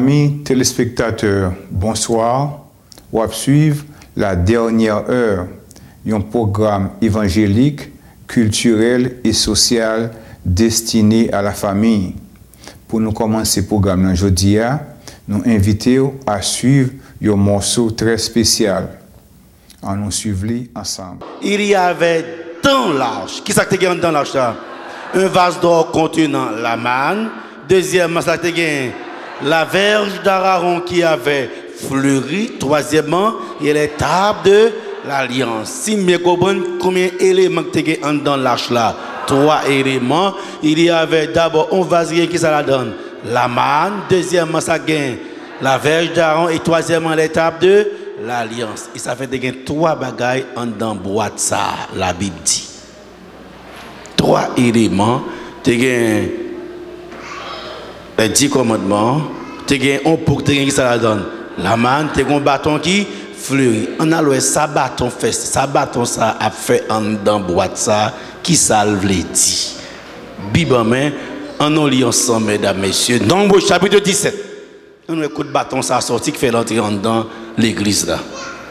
amis téléspectateurs, bonsoir. On va suivre la dernière heure, un programme évangélique, culturel et social destiné à la famille. Pour nous commencer le programme aujourd'hui, nous invitons à suivre un morceau très spécial. On nous suivre ensemble. Il y avait dans l'arche, qui ça que tu dans l'arche là? Un vase d'or contenant la manne. Deuxièmement, ça te la verge d'Aaron qui avait fleuri. Troisièmement, il y a les tables de l'alliance. Si vous comprenez combien d'éléments que tu as dans l'arche là? 3 éléments. Il y avait d'abord un vase qui ça la donne. La manne. Deuxièmement, ça gagne la verge d'Aaron. Et troisièmement, les tables de l'alliance. Et ça fait que 3 bagailles en dans boîte ça, la Bible dit. 3 éléments. Tu as les 10 commandements, tu as un pour qui ça la donne. La manne, tu as un bâton qui fleurit. On a le ça bâton fait, ça bâton ça a fait en dans boîte ça qui salve les 10. Bible en main, on lit ensemble mesdames messieurs. Nombre chapitre 17. On écoute bâton ça sorti qui fait l'entrée dans l'église là.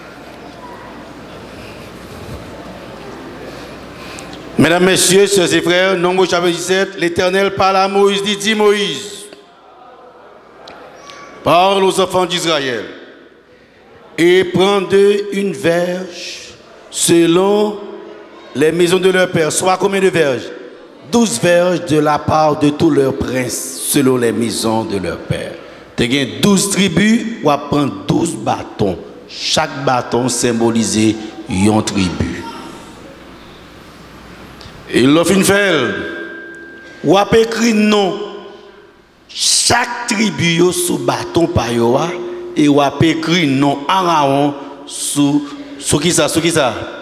Mesdames, messieurs, sœurs et frères, Nombre chapitre 17, l'Éternel parle à Moïse, dit Moïse, parle aux enfants d'Israël et prends d'eux une verge selon les maisons de leur père. Soit combien de verges? 12 verges de la part de tous leurs princes selon les maisons de leur père. Tu as 12 tribus, ou à prendre 12 bâtons. Chaque bâton symbolisait une tribu. Et l'offre fait, ou à écrit non. Chaque tribu sous bâton par yoa et ou a écrit non Aaron sous qui ça sous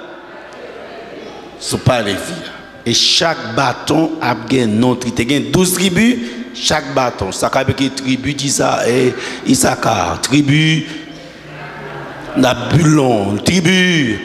pas les filles. Et chaque bâton a un nom. Tu as 12 tribus, chaque bâton. Ça a écrit tribu Issachar, tribu Nabulon, tribu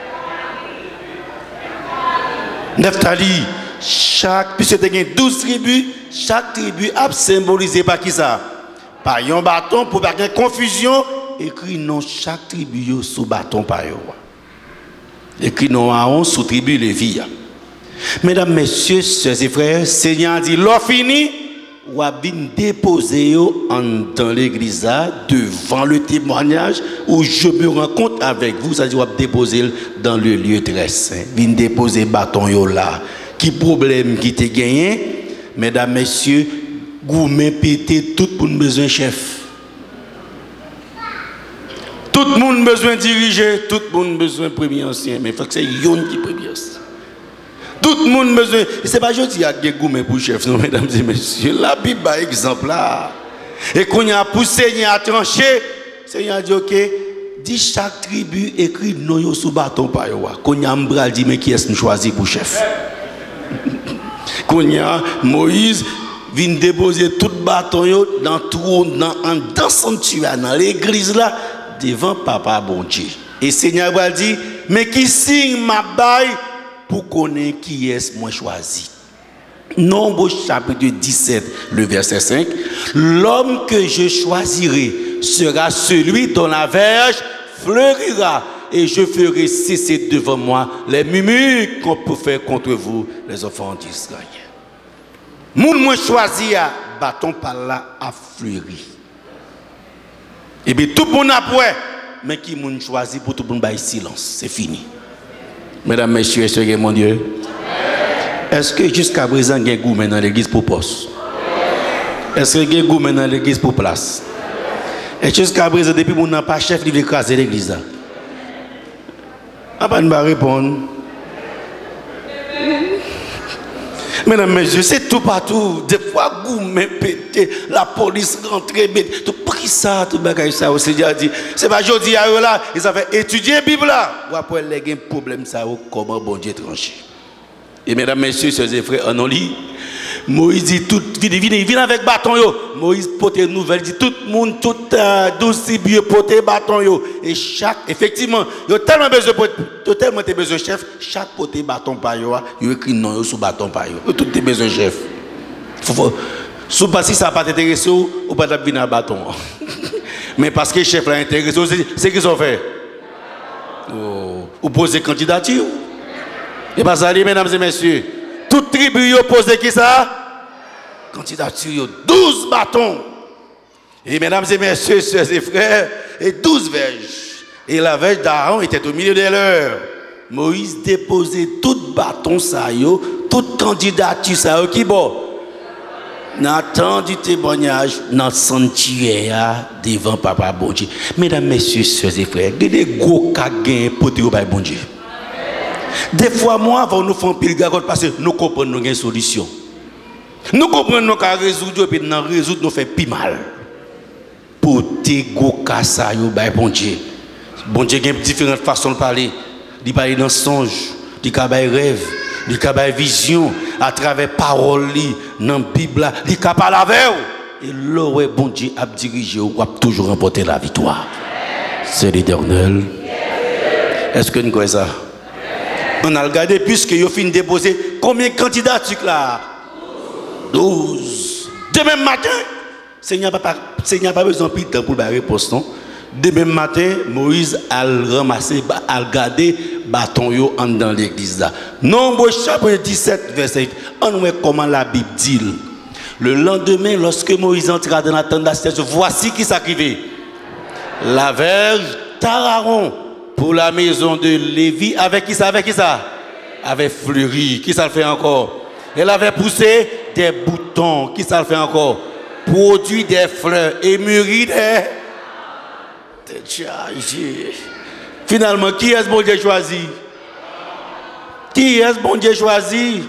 Nephtali. Puisque tu as 12 tribus, chaque tribu a symbolisé par qui ça? Par un bâton pour pas qu'il y ait confusion. Écrit non chaque tribu sous bâton par yo. Écrit non Aaron sous tribu Lévi. Mesdames, messieurs, sœurs et frères, Seigneur dit l'on fini ou a bien déposer dans l'église devant le témoignage où je me rencontre avec vous, ça dit on déposer dans le lieu très saint. Vin déposer bâton yo là. Qui problème qui te gagné, mesdames, messieurs, gourmet pété, tout le monde besoin chef. Tout le monde besoin diriger, tout le monde besoin premier ancien, mais il faut que c'est yon qui premier ancien. Tout le monde besoin, c'est pas je dis à des gourmet pour chef, non, mesdames et messieurs, la Bible par exemple là. Et qu'on a poussé, Seigneur à trancher, Seigneur dit ok, dit chaque tribu écrit non sous bâton par yo. Qu'on a m'bral dit mais qui est-ce nous choisi pour chef? Moïse vient déposer tout bâton dans trône dans sanctuaire dans l'église là devant papa bon Dieu. Et Seigneur va dire mais qui signe ma baille pour connaître qui est moi choisi. Nombre chapitre 17 le verset 5, l'homme que je choisirai sera celui dont la verge fleurira et je ferai cesser devant moi les murmures qu'on peut faire contre vous, les enfants d'Israël. Moun moi choisi à bâton par là à fleuri. Et bien tout le monde a pris, mais qui moun choisi pour tout le monde bailler silence, c'est fini. Mesdames, messieurs, est-ce que mon Dieu? Est-ce que jusqu'à présent il y a goût dans l'église pour poste? Est-ce qu'il y a goût dans l'église pour place? Et jusqu'à présent depuis mon n'a pas chef il veut écraser l'église. Ah, ne va répondre. Mesdames, messieurs, c'est tout partout. Des fois, gourmet pété, la police rentre, tout pris ça, tout bagage ça. Aussi, dit, c'est pas aujourd'hui, là, ils avaient étudié la Bible là. Ou après, il y a un problème, ça, comment bon Dieu tranché. Et mesdames, messieurs, sœurs et frères, on lit. Moïse dit tout, vient avec bâton yo. Moïse porte une nouvelle, dit tout le monde, tout 12 tribus porte bâton yo. Et chaque, effectivement, il y a tellement besoin de chef, chaque porte bâton par yo, il écrit non sous bâton par yo. Tout est besoin de chef. Si ça n'a pas t'intéressé, ou pas venir à bâton. Mais parce que le chef l'a intéressé, c'est qu'ils ont fait. Ou poser candidature. Et pas ça, mesdames et messieurs. Toute tribu a posé qui ça? Candidature, 12 bâtons. Et mesdames et messieurs, sœurs et frères, et 12 verges. Et la verge d'Aaron était au milieu de leur. Moïse déposait tout bâton, ça toute candidature, ça qui bon. N'attend du témoignage dans le sanctuaire devant Papa bon Dieu. Mesdames, messieurs, sœurs et frères, il y a des gros cas pour te bon Dieu. Des fois, moi, avant nous faire pile gagote parce que nous comprenons nos solutions. Nous comprenons qu'à résoudre et nous résoudre nous fait plus mal. Pour te gros cas ça bon Dieu. Bon Dieu a différentes façons de parler. Il parle dans songe, il parle rêve. Il a une vision à travers parole, dans la Bible, il a parlé avec vous. Et là, bon Dieu a dirigé, ou a toujours remporté la victoire. C'est l'Éternel. Est-ce que nous connaissons ça? On a regardé, puisque il a fini de déposer, combien de candidatures là? 12. Demain matin, Seigneur n'a pas besoin de temps pour la réponse. Demain matin, Moïse a ramassé, a regardé bâton dans l'église. Nombre chapitre 17, verset 8. On voit comment la Bible dit. Le lendemain, lorsque Moïse entra dans la tente d'assiette, voici qui s'arrivait. La verge d'Aaron pour la maison de Lévi, avec qui ça? Avec fleuri. Qui ça le fait encore? Elle avait poussé des boutons. Qui ça le fait encore? Produit des fleurs et mûri des... Finalement, qui est-ce bon Dieu choisi? Qui est-ce bon Dieu choisi?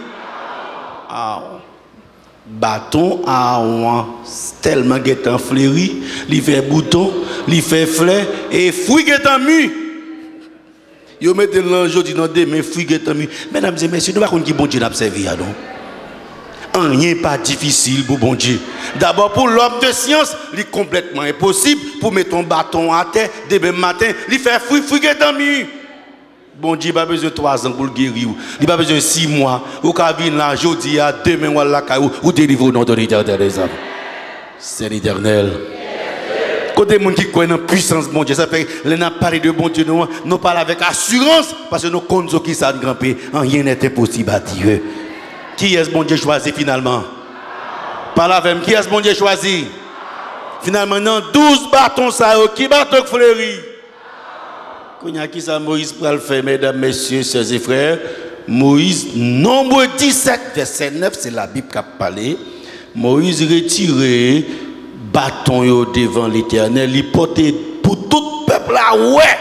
Bâton à tellement guettant fleuri, il fait bouton, il fait fleur et fruit guettant mu. Yo mettez l'ange dit non demain fruit guettant mu. Mesdames et messieurs, nous ne savons pas qui bon Dieu n'a servi à nous. Rien pas difficile pour bon Dieu. D'abord pour l'homme de science, il est complètement impossible pour mettre ton bâton à terre demain matin, il fait fruit guettant mu. Bon Dieu, il n'a pas besoin de 3 ans pour le guérir. Il n'a pas besoin de 6 mois. Ou quand il vient là, aujourd'hui, demain, ou délivre au nom de l'Éternel des hommes. C'est l'Éternel. Quand des gens qui croient dans la puissance, bon Dieu, ça fait que nous parlons de bon Dieu, nous parlons avec assurance, parce que nous connaissons qui ça grand pays. Rien n'est impossible à Dieu. Qui est-ce bon Dieu choisi finalement? Parle avec qui est-ce bon Dieu choisi? Finalement, dans 12 bâtons, ça, qui bâton fleuri? Qui ça Moïse pour le faire, mesdames, messieurs, sœurs et frères? Moïse, nombre 17, verset 9, c'est la Bible qui a parlé. Moïse retiré bâton devant l'Éternel, il portait pour tout le peuple là, ouais.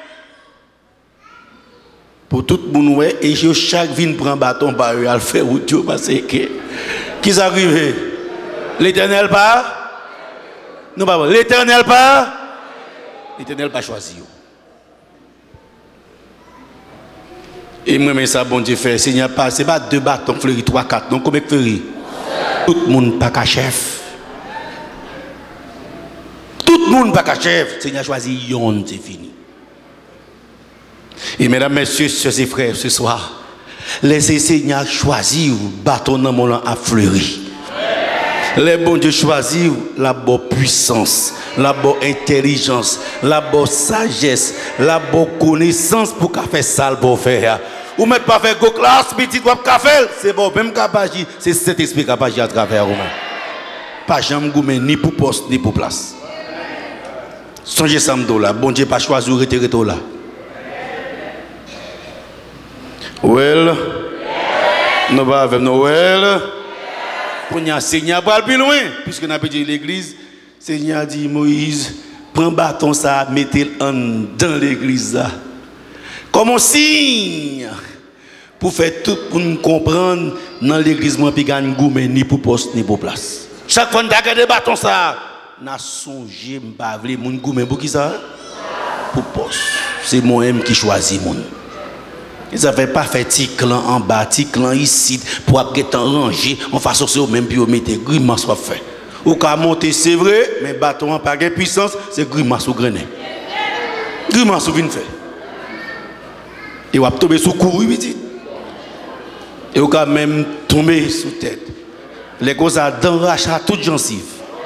Pour tout le monde, ouais. Et chaque ville prend bâton par eux, à le faire ou Dieu, parce que. Qui s'arrive? L'Éternel pas? Non, pas l'Éternel pas? L'Éternel pas choisi. Et moi, mais ça, bon Dieu fait, Seigneur, c'est pas 2 bâtons fleuris, 3, 4, non, combien de fleuris? Tout le monde pas qu'à chef. Tout le monde pas qu'à chef. Seigneur choisi, yon, c'est fini. Et mesdames, messieurs, sœurs et frères, ce soir, laissez Seigneur choisir bâton dans mon à fleuri. Les bons Dieu choisir la bonne puissance, la bonne intelligence, la bonne sagesse, la bonne connaissance pour faire ça pour faire. Ou mettre pas faire go classe petit doit faire, c'est bon même capacité, c'est cet esprit capacité à travers vous. Pas jamais goumé ni pour poste ni pour place. Songez ça là, bon Dieu pas choisir retirer tout là. Well. Nous va avec Noël. Seigneur va plus loin, puisque nous avons dit l'église, Seigneur dit Moïse, prends bâton ça, mettez-le dans l'église. Comme un signe, pour faire tout pour nous comprendre, dans l'église, moi, puis gagne gourmet, ni pour poste, ni pour place. Chaque fois que nous avons des bâtons ça, nous avons songé, nous avons voulu, mon gourmet, pour qui ça? Pour poste. C'est moi-même qui choisis mon. Ils n'avaient pas fait petit clan en bas, petit clan ici, pour être rangé, en façon que même puis mettre grimace soit fait. Ou qu'à monter, c'est vrai, mais bâton pas de puissance, c'est grimace ou grenet. Grimace ou vient fait. Et on va tomber sous courroux, dit. Et on va même tomber sous tête. Les causes à dents rachat toute gencive.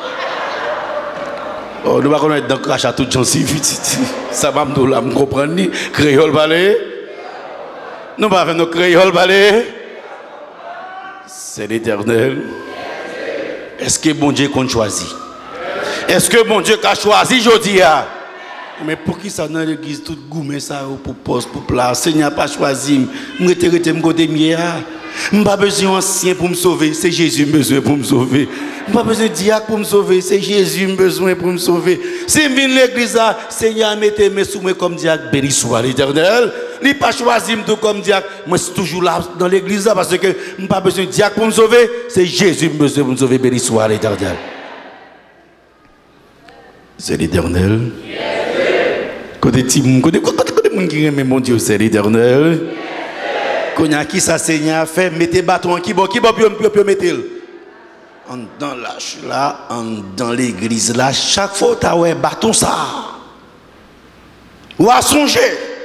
Oh, nous ne pouvons pas dents rachat toute gencive. Ça va me comprendre. Créole balai. Nous ne pouvons pas faire nos créoles balai. C'est l'Éternel. Est-ce que bon Dieu qu'on choisit? Est-ce que bon Dieu a choisi aujourd'hui? Mais pour qui ça dans l'église tout goumé ça pour poste pour place? Seigneur pas choisi. Me rete me côté mieux. M'pas besoin ancien pour me sauver, c'est Jésus besoin pour me sauver. M'pas besoin diacre pour me sauver, c'est Jésus besoin pour me sauver. Si je viens l'église là, Seigneur mettez mes sous moi comme diacre, béni soit l'Éternel. Il pas choisi tout comme diacre, moi c'est toujours là dans l'église là parce que m'pas besoin diacre pour me sauver, c'est Jésus besoin pour me sauver, béni soit l'Éternel. C'est l'Éternel. Côté Tim, côté mon qui aime mon Dieu, c'est l'Éternel. Quand y a qui ça Seigneur fait, mettez bâton qui bon peut mettre. Dans l'âge là, dans l'église là, chaque fois tu as un bâton ça. Ou à songer.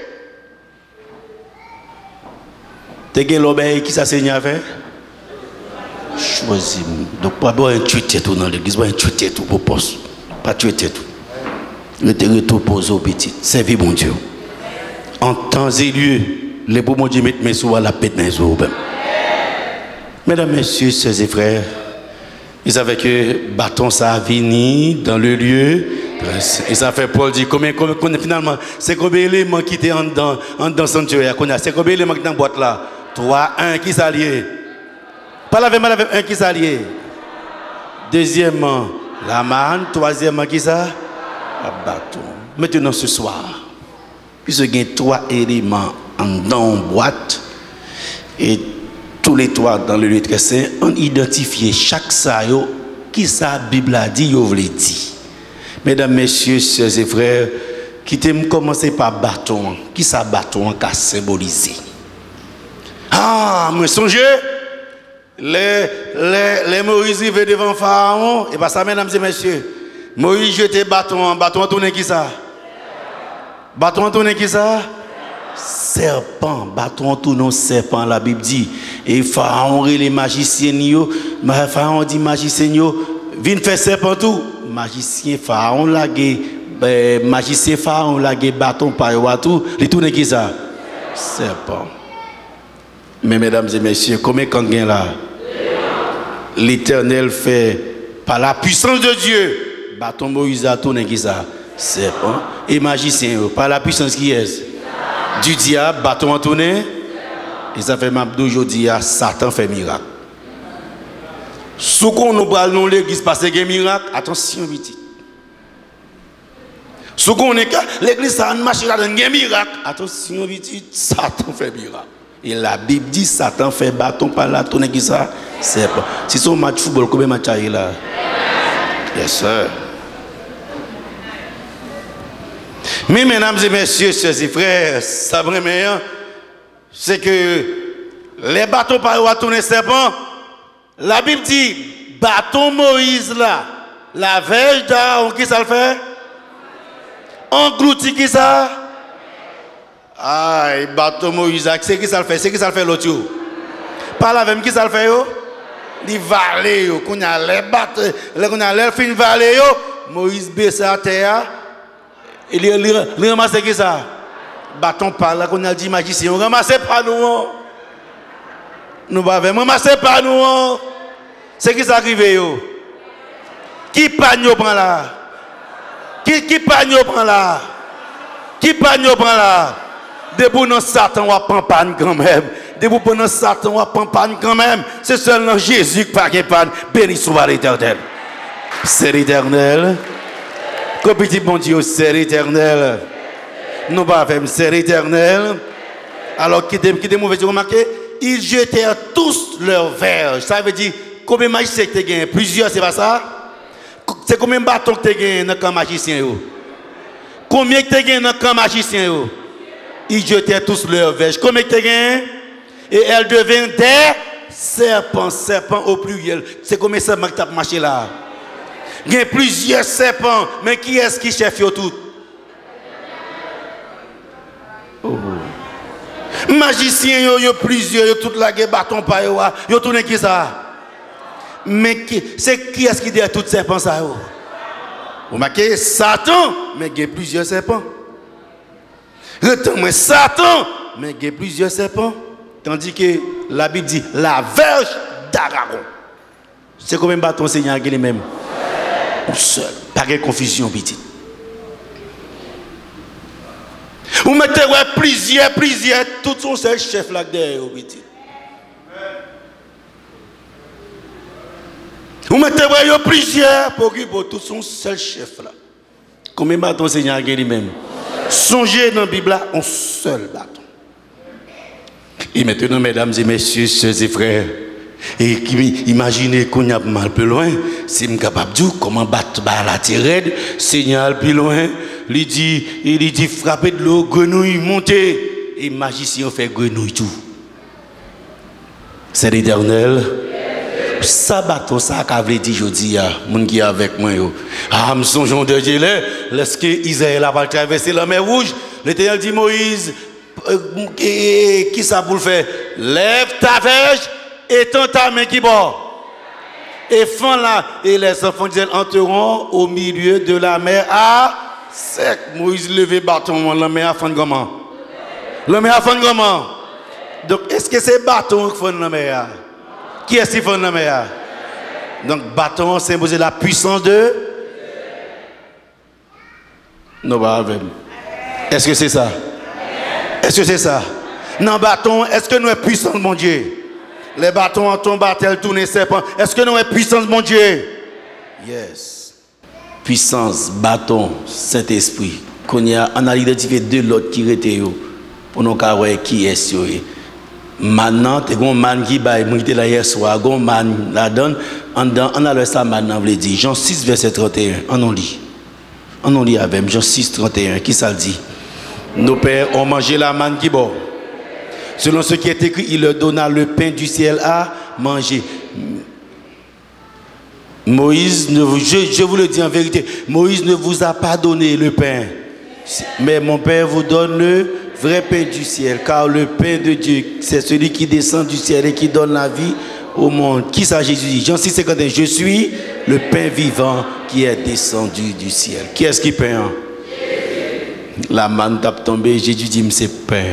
Tu as l'obéi qui ça Seigneur fait? Choisis. Donc pas un tuer tout dans l'église, pas un tuer tout pour poste. Pas tuer tout. Le territoire pose au petit. Servez mon Dieu. En temps et lieu, les beaux mon Dieu mettent mes sous à la pète dans les eaux. Mesdames, messieurs, sœurs et frères, ils savaient que bâton ça a venu dans le lieu. Et ça fait Paul dit combien finalement, c'est combien d'éléments qui étaient en dedans le sanctuaire. C'est combien d'éléments qui étaient dans la boîte là? 3, 1 qui s'alliait. Pas la même, un qui s'alliait. Deuxièmement, la manne. Troisièmement, qui ça? Un bâton. Maintenant ce soir, puisque il y a 3 éléments dans une boîte et tous les 3 dans le lieu très saint, on identifie chaque ça qui sa Bible a dit, vous voulez dire. Mesdames, messieurs, sœurs et frères, qui t'aiment commencer par bâton, qui ça bâton qu'a symbolisé. Ah, moi songez, les Moïse arrivent devant Pharaon, et pas ça, mesdames et messieurs. Moïse jetait bâton tourné qui ça? Bâton tourné qui ça? Serpent, bâton tourné serpent, la Bible dit. Et Pharaon et les magiciens, Pharaon dit magicien, viens faire serpent tout. Magicien Pharaon lagué, magicien Pharaon lagué bâton par tout, les tourné qui ça? Serpent. Mais mesdames et messieurs, combien quand gain là? L'Éternel fait par la puissance de Dieu. Bâton Moïse a tourné qui ça? Serpent. Et magicien, par la puissance qui est? Du diable, bâton a tourné. Et ça fait même d'aujourd'hui, Satan fait miracle. Si on nous parle dans l'église parce qu'il y a un miracle, attention, petit. Si on est l'église, ça a marché là, il y a un miracle. Attention, petit, Satan fait miracle. Et la Bible dit Satan fait bâton par la tourne qui ça? Serpent. Si c'est un match de football, combien de matchs il y a là? Yes, sir. Mais mesdames et messieurs, sœurs et frères, ça vraiment, c'est que les bâtons par où tourner serpent, la Bible dit, bâton Moïse là, la verge d'Aaron, qui ça le fait? Englouti qui ça? Aïe, bâton Moïse, c'est qui ça le fait? C'est qui ça le fait l'autre? Pas la même qui ça le fait? Les valets, qu'on a les bâtons, qu'on a les fins valets, Moïse baisse à terre. Il ramasse qui ça? Bâton par là qu'on a dit magicien. On ramasse pas nous. Nous pas vraiment ramasse pas nous. C'est qui ça arrive yo? Qui pagno prend là? Qui pagno prend là? Qui pagno prend là? Debout dans Satan on prend panne quand même. Debout dans Satan on prend panne quand même. C'est seulement Jésus qui pas panne. Béni soit l'Éternel. C'est l'Éternel. Comme petit bon Dieu, c'est l'Éternel. Nous pas faire c'est l'Éternel. Alors qui est mauvais, remarquez, ils jetèrent tous leurs verges. Ça veut dire combien de magiciens tu as gagné? Plusieurs, c'est pas ça? C'est combien de bâtons que tu as gagné dans le camp magicien? Combien tu as gagné dans le camp magicien? Ils jetèrent tous leurs verges. Combien tu as gagné? Et elles deviennent des serpents au pluriel. C'est combien de serpents que tu as marché là? Il y a plusieurs serpents, mais qui est-ce qui chef tout? Oh. Magicien, il y a plusieurs, il y a tout la bâton par yo, il y a tout qui ça? Mais c'est qui est-ce qui dit à tous serpents ça? Vous marquez Satan, mais il y a plusieurs serpents. Retournez Satan, mais il y a plusieurs serpents. Tandis que la Bible dit la verge d'Aragon. C'est combien de bâtons Seigneur qui est même? Seul. Pas de confusion, petit. Vous mettez plusieurs, tout son seul chef là derrière, petit. Vous mettez plusieurs pour tout son seul chef là. Combien de bâtons Seigneur qui est même? Songez dans la Bible là, un seul bâton. Et maintenant, mesdames et messieurs, sœurs et frères, et imaginez qu'on y a mal plus loin, si je suis capable de dire comment battre la tirade, Seigneur plus loin, il dit frapper de l'eau, grenouille, monter, et magicien fait grenouille tout. C'est l'Éternel. Ça bâton, ça qu'a dit jeudi, mon qui est avec moi. Ah, me songeons de Dieu, lorsque Israël a traversé la mer Rouge, l'Éternel dit Moïse, qui ça pour le faire? Lève ta verge et tends ta main qui bord. Et fends là, et les enfants d'Israël entreront au milieu de la mer à sec. Moïse levait bâton, la mer à fond comment? La mer à fond comment? Donc, est-ce que c'est bâton qui fond la mer? Qui est-ce qui fond la mer? Donc, bâton symbole la puissance de. Non, pas avec. Est-ce que c'est ça? Est-ce que c'est ça? Non, bâton, est-ce que nous sommes puissants, mon Dieu? Les bâtons en tombent, elles tournent, serpents. Est-ce que nous sommes puissants, mon Dieu? Yes. Puissance, bâton, Saint-Esprit. Qu'on y a, on a identifié deux l'autre qui étaient pour nous savoir qui est-ce. Maintenant, tu as un man qui va monter là hier soir, un man la donne, on a le ça maintenant, veut dire. Jean 6, verset 31, on lit. On lit avec Jean 6, 31, qui ça dit? Nos pères ont mangé la manne qui bon. Selon ce qui est écrit, il leur donna le pain du ciel à manger. Moïse, je vous le dis en vérité, Moïse ne vous a pas donné le pain. Mais mon Père vous donne le vrai pain du ciel. Car le pain de Dieu, c'est celui qui descend du ciel et qui donne la vie au monde. Qui ça Jésus dit? Jean 6, 51, je suis le pain vivant qui est descendu du ciel. Qui est-ce qui pain? La manne tape tombée, Jésus dit, c'est pain.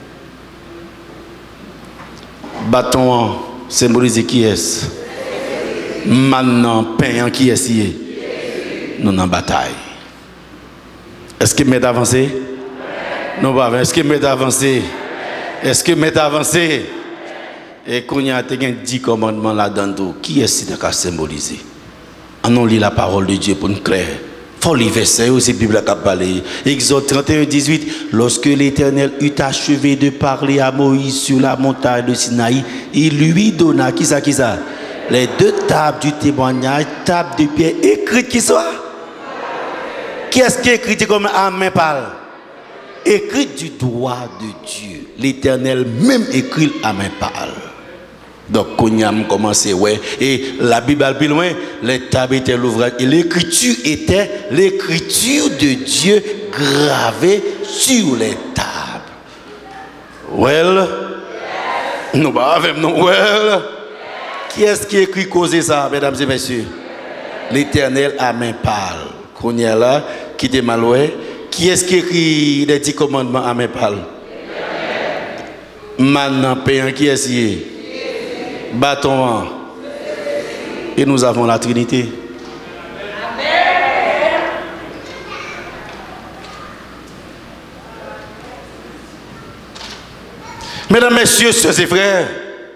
Bâton symbolise qui est-ce? Maintenant, pain qui est-ce? Nous en bataille. Est-ce que m'est avancé? Non, pas. Est-ce que m'est avancé? Est-ce que m'est avancé? Et qu'on y a 10 commandements là-dedans, qui est-ce qui a symbolisé? On lit la parole de Dieu pour nous clair. Faut les versets aussi, la Bible a parlé. Exode 31, 18. Lorsque l'Éternel eut achevé de parler à Moïse sur la montagne de Sinaï, il lui donna, qui ça? Les deux tables du témoignage, tables de pierre écrites qui sont. Qui est-ce qui écrit comme à main parle? Écrit du doigt de Dieu. L'Éternel même écrit à main parle. Donc, quand on a commencé, ouais, et la Bible plus loin, les tables étaient l'ouvrage, et l'écriture était l'écriture de Dieu gravée sur les tables. Well, nous pas avec nous, well. Qui est-ce qui écrit causer ça, mesdames et messieurs? L'Éternel à main parle. Qu'on y a là, qui était mal, ouais. Qui est-ce qui écrit les 10 commandements à main parle? Maintenant, payant qui est-ce qui est? Bâton. Et nous avons la Trinité. Amen. Mesdames, messieurs, sœurs et frères,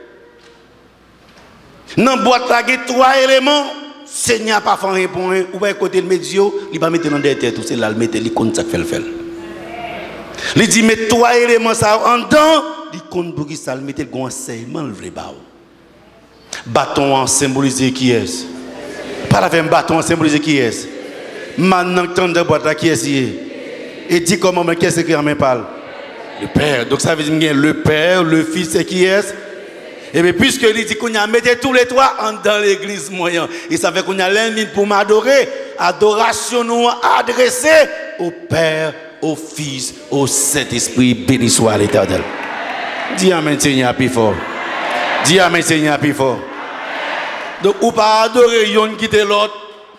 dans la boîte, il y a 3 éléments. Seigneur pas fait répondre, ou bien côté le médio, il va mettre dans des têtes, c'est là, il met les comptes, ça fait le faire. Il dit, mais 3 éléments, ça en dedans, il compte pour qui ça, il met le enseignement, le vrai bas. Bâton symbolisé qui est? Pas la même bâton symbolisé qui est? Maintenant, tant de boîte là qui est? Et dit comment, mais qu'est-ce qui en main parle? Le Père. Donc ça veut dire le Père, le Fils, c'est qui est? Et bien, puisque il dit qu'on a mis tous les 3 dans l'église moyen, et ça fait qu'on a l'ennemi pour m'adorer, adoration nous adressée au Père, au Fils, au Saint-Esprit, béni soit l'Éternel. Dis Amen, Seigneur, plus fort. Dis Amen, Seigneur, plus fort. Donc, ou pas adorer yon qui était l'autre.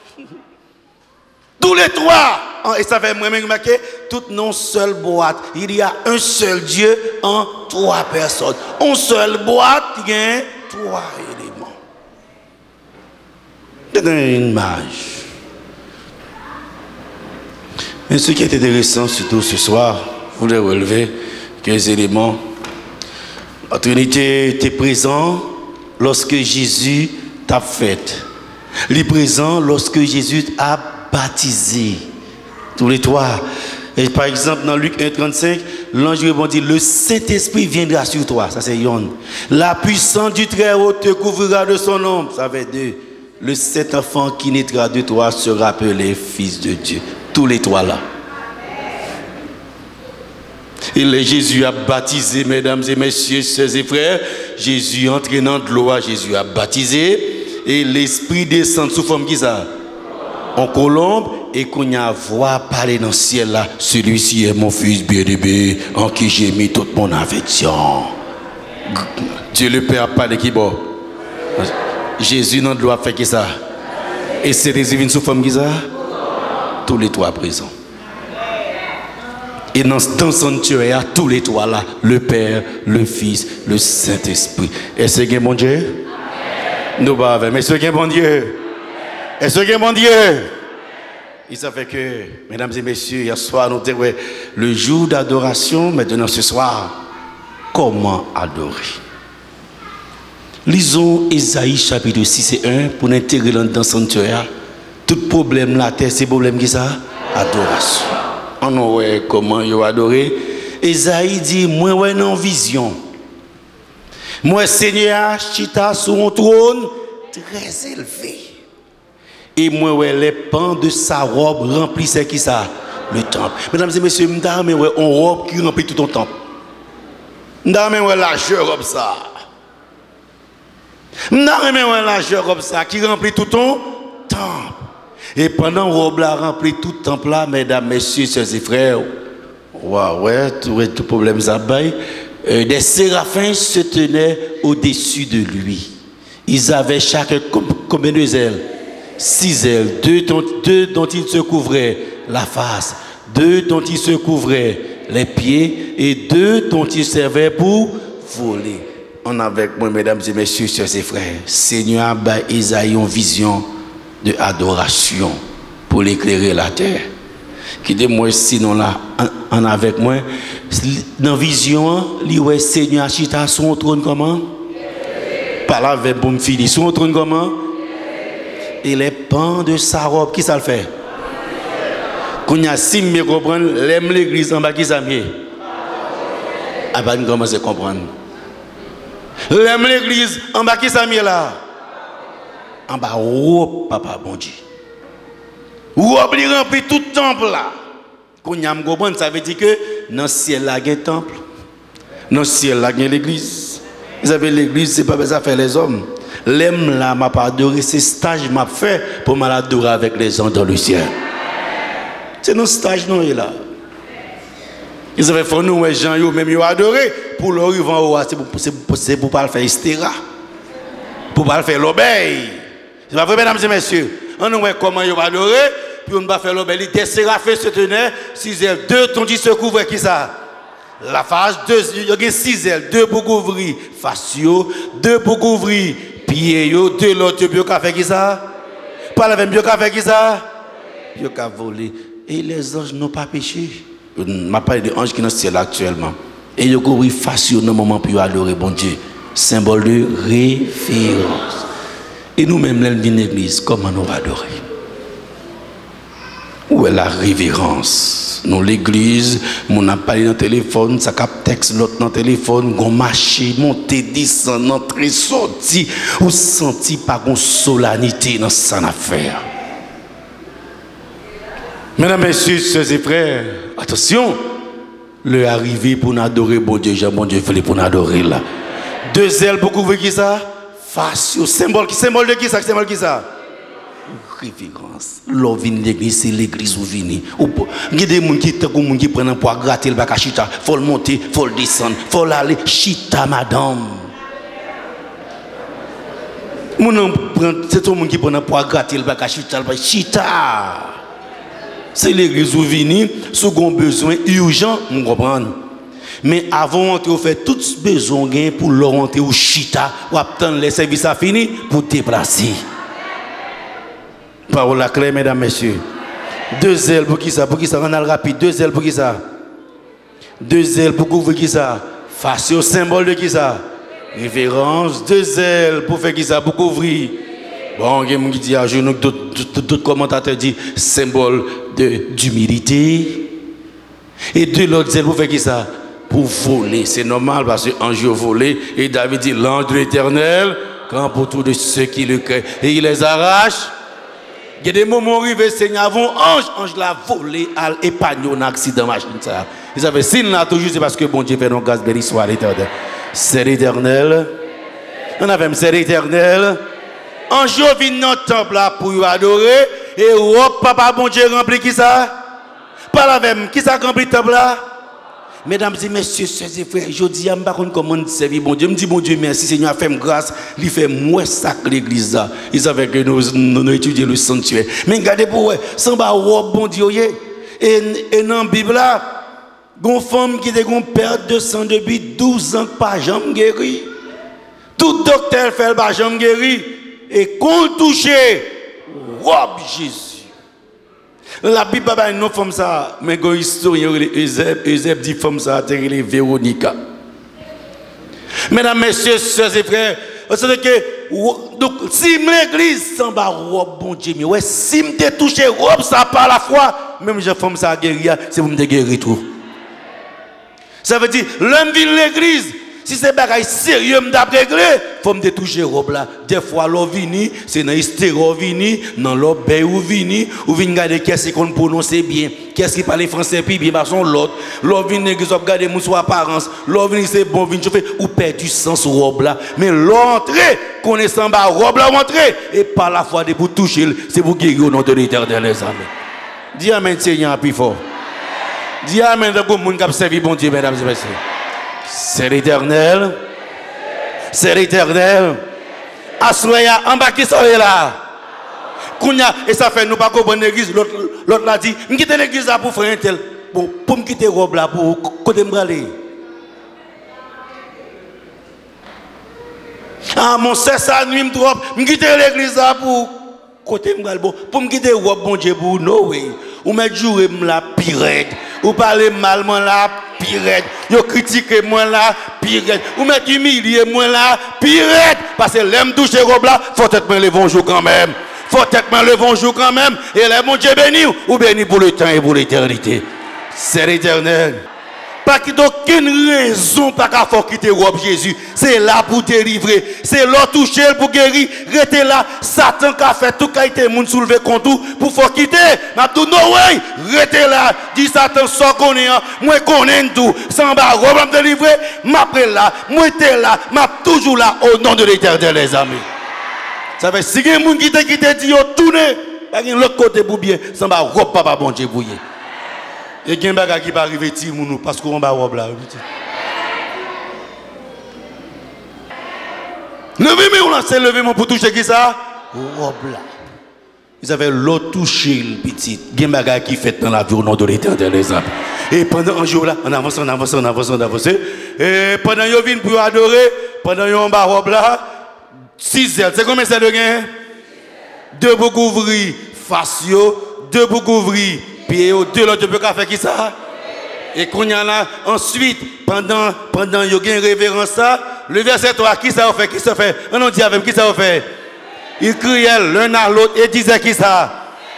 Tous les trois. Et ça fait moi-même remarquer, toutes non seule boîte. Il y a un seul Dieu en trois personnes. Une seule boîte qui a trois éléments. C'est une image. Mais ce qui est intéressant, surtout ce soir, vous voulez relever quelques éléments. La Trinité était présent lorsque Jésus t'a fait. Il est présent lorsque Jésus a baptisé. Tous les trois. Et par exemple, dans Luc 1,35, l'ange répondit, le Saint-Esprit viendra sur toi. Ça c'est Yon. La puissance du Très-Haut te couvrira de son ombre. Ça fait 2. Le Saint-Enfant qui naîtra de toi sera appelé Fils de Dieu. Tous les trois là. Et Jésus a baptisé, mesdames et messieurs, sœurs et frères. Jésus entraînant de l'eau, Jésus a baptisé. Et l'Esprit descend sous forme qui ça? En colombe. Et qu'on y a voix parler dans le ciel là. Celui-ci est mon fils bien-aimé en qui j'ai mis toute mon affection. Dieu le Père a parlé qui bon? Jésus n'a doit faire qui ça? Et c'est des divines sous forme qui ça? Tous les trois présents. Et dans son sanctuaire, tous les trois là, le Père, le Fils, le Saint-Esprit. Est-ce qu'il y a bon Dieu? Nous pas avec. Mais est-ce qu'il y a bon Dieu? Est-ce qu'il y a bon Dieu? Et ça fait que, mesdames et messieurs, hier soir, nous disons, le jour d'adoration, maintenant ce soir, comment adorer? Lisons Ésaïe chapitre 6 et 1 pour intégrer dans le sanctuaire. Tout problème la terre, c'est problème qui ça? Adoration. On voit comment il adorer. Ésaïe dit, moi, ouais, non vision. Moi, Seigneur, chita sur un trône très élevé. Et moi, ouais, les pans de sa robe remplissaient qui ça? Le temple. Mesdames et messieurs, je ouais, une robe qui remplit tout ton temple. Je ouais, largeur comme ça. Je ouais, largeur comme ça, qui remplit tout ton temple. Et pendant que robe là remplit tout le temple là, mesdames, messieurs, sœurs et frères, ouais, tout problème ça baille. Des séraphins se tenaient au-dessus de lui. Ils avaient chacun combien de ailes? 6 ailes, 2 dont ils se couvraient la face, 2 dont ils se couvraient les pieds et 2 dont ils servaient pour voler. On avec moi, mesdames et messieurs, sœurs et frères, Seigneur a Isaïe une vision de adoration pour éclairer la terre. Qui dit moi sinon là, en avec moi, dans vision, li ouais Seigneur chita son trône comment? Par là avec bon fini, son trône comment? Et les pans de sa robe, qui ça le fait? Qu'on y a si mieux comprendre, l'aime l'église en bas qui ça mieux? Ah ben, comment c'est comprendre? L'aime l'église en bas qui ça mieux là? En bas, robe, papa, bon Dieu. Robe, il remplit tout le temple là. Qu'on y a comprendre, ça veut dire que dans le ciel là, il y a un temple. Dans le ciel là, il y a l'église. Vous savez, l'église, c'est pas besoin de faire les hommes. L'aime là, m'a pas adoré, c'est stage m'a fait pour m'adorer avec les gens dans le ciel. C'est nos stages, non, il est là. Ils avaient fait nous, les gens, même ils adoré, pour leur arriver en haut, c'est pour pas le faire hystéra. Pour pas le faire l'obéi. C'est pas vrai, mesdames et messieurs. On nous voit comment ils adoré, puis on ne va pas faire l'obéi. Des séraphins se tenaient, 6 ailes, 2 t'ont dit se couvrir, qui ça? La face, 2, il y a 6 ailes, 2 pour couvrir face, 2 pour couvrir pieds, 2 l'autre, bio qu'a fait qui ça? Pas la même bio qu'a fait qui ça? Bio qu'a volé. Et les anges n'ont pas péché. Je ne parle des anges qui sont dans le ciel actuellement. Et ils ont couvert face au moment pour adorer bon Dieu. Symbole de référence. Et nous-mêmes, l'église, comment nous adorer? Où est la révérence? Nous, l'église, on a parlé dans le téléphone, ça capte texte, l'autre dans le téléphone, on marche, monter, descendre, entrer, sortir, ou sentir pas une solennité dans son affaire. Mesdames, messieurs, sœurs et frères, attention, le arrivé pour nous adorer, bon Dieu, j'ai bon Dieu, il pour nous adorer là. 2 ailes pour couvrir qui ça? Face, symbole de qui ça? Symbole qui ça? Révérence. L'on vient de l'église, c'est l'église où vient. Il y a des gens qui prennent un poids gratter le bac à chita. Il faut le monter, il faut le descendre, il faut aller. Chita, madame. C'est tout le monde qui prend un poids gratter le bac à chita. C'est l'église où venir, sous un besoin urgent, on comprend. Mais avant de faire tout ce besoin pour l'orienter au chita, ou attendre les services à finir pour déplacer. Parole à claire, mesdames, messieurs. 2 ailes pour qui ça? Pour qui ça? On a le rapide. 2 ailes pour qui ça? 2 ailes pour couvrir qui ça? Face au symbole de qui ça? Révérence. 2 ailes pour faire qui ça? Pour couvrir. Bon, il y a des gens qui disent à genoux, d'autres commentateurs disent symbole d'humilité. Et 2 autres ailes pour faire qui ça? Pour voler. C'est normal parce que ange volé. Et David dit l'ange de l'Éternel, quand pour tous ceux qui le créent. Et il les arrache. Il y a des moments où arrivé, Seigneur, avant ange l'a volé, à épargner un accident machine ça. Ils avaient signe là toujours, c'est parce que bon Dieu fait nos gaz béni soit l'Éternel. C'est l'Éternel. On avait c'est l'Éternel. Ange vient dans le temple là pour adorer et papa bon Dieu rempli qui ça? Pas la même, qui ça rempli le temple là? Mesdames et messieurs, sœurs et frères, je dis, je ne sais pas comment servir bon Dieu. Je me dis, bon Dieu, merci Seigneur, fait grâce, il fait moins ça que l'église là. Ils savaient que nous étudions le sanctuaire. Mais regardez pour eux, sans bon Dieu, et dans la Bible là, une femme qui a une perte de sang depuis 12 ans, pas jamais guéri. Tout docteur fait pas jamais guéri. Et qu'on touche, robe Jésus. La Bible a une femme ça, mais quand historien Eusèbe dit femme ça, c'est Véronica. Mesdames, messieurs, sœurs et frères, c'est que donc si l'église s'en va robe bon Dieu, ouais, si me touché robe ça par la foi, même je femme ça guérir, c'est pour me guérir tout. Ça veut dire l'homme vient l'église. Si c'est bagaille sérieux d'après réglé, faut me toucher robe là. Des fois l'eau vini, c'est dans hystéro vini, dans l'eau bay ou vini, ou vini garder qu'est-ce qu'on prononce bien, qu'est-ce qui parle français puis bien parce l'autre. L'eau vini que regarder mon soit apparence, l'eau vini c'est bon vini chauffer ou perd du sens robe là. Mais l'entrée connaissant ba robe là entrer et par la foi de pour toucher, c'est pour guérir au nom de l'Éternel les amis. Dis amen Seigneur plus fort. Dis amen de monde qui a servi bon Dieu mesdames et messieurs. C'est l'Éternel. C'est l'Éternel. Assoya en bas qui sont là. Kounya et ça fait nous pas comprendre l'église. L'autre l'a dit, me quitter l'église là pour faire un tel. Bon, pour me quitter robe là pour côté me aller. Ah mon c'est ça nuit me trop. Me quitter l'église là pour côté me aller. Bon, pour me quitter robe bon Dieu pour no way. Ou me jouer la pirate. Ou parler mal moi la pirate. Yo critiquer moi la pirate. Ou mettre humilier moi la pirate. Parce que l'aime toucher robe là, faut être me lever un jour quand même. Faut être me lever un jour quand même. Et les mon Dieu béni ou béni pour le temps et pour l'éternité. C'est l'Éternel. Pas d'aucune raison pas qu'à faut quitter robe Jésus. C'est là pour délivrer. C'est là toucher pour guérir. Restez là. Satan qui a fait tout qualité moun soulever contre pour faut quitter. N'a tout no way. Restez là. Dit Satan sans connaître. Moi connais tout. Sans bas robe me délivrer. M'après là. Moi t'es là. M'a toujours là au nom de l'Éternel les amis. Ça fait si quelqu'un qui te quitte dit tourner. Pas l'autre côté pour bien. Sans bas robe papa bon Dieu bouillé. Et il y a des gens qui va arriver parce qu'on va robe là. Levez-moi, c'est levez-moi pour toucher qui ça? Robe là. Ils avaient l'autre touché le petit. Il y a des gens qui fait dans la vie au nom de l'Éternel les amis. Et pendant un jour là, on avance. Et pendant qu'ils viennent pour adorer, pendant qu'ils ont robe là, 6 heures. C'est combien c'est de gain? 2 pour couvrir face, 2 pour couvrir. Puis deux l'autre peut faire qui ça? Et qu'on y a là, ensuite, pendant il y a une révérence ça, le verset 3, qui ça fait? Qui ça fait? On dit avec qui ça fait? Ils criaient l'un à l'autre et disaient qui ça?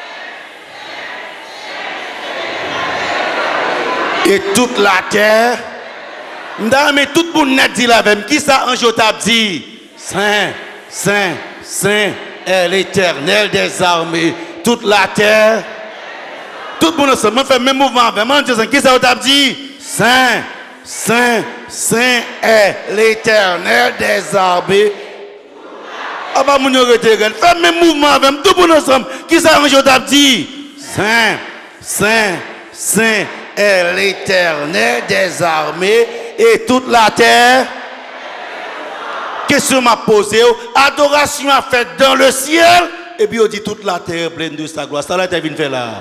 Et toute la terre, mais tout le monde dit la même. Qui ça ange t'a dit? Saint, Saint, Saint est l'Éternel des armées. Toute la terre. Tout le monde ensemble fait le même mouvement avec moi. Qui ça t'a dit? Saint, Saint, Saint est l'Éternel des armées. Ah bah mon fait le même mouvement avec tout le monde ensemble. Qui ça t'a dit? Saint, Saint, Saint est l'Éternel des armées et toute la terre. question m'a posée, adoration a fait dans le ciel, et puis on dit toute la terre pleine de sa gloire. Ça là, tu viens faire là.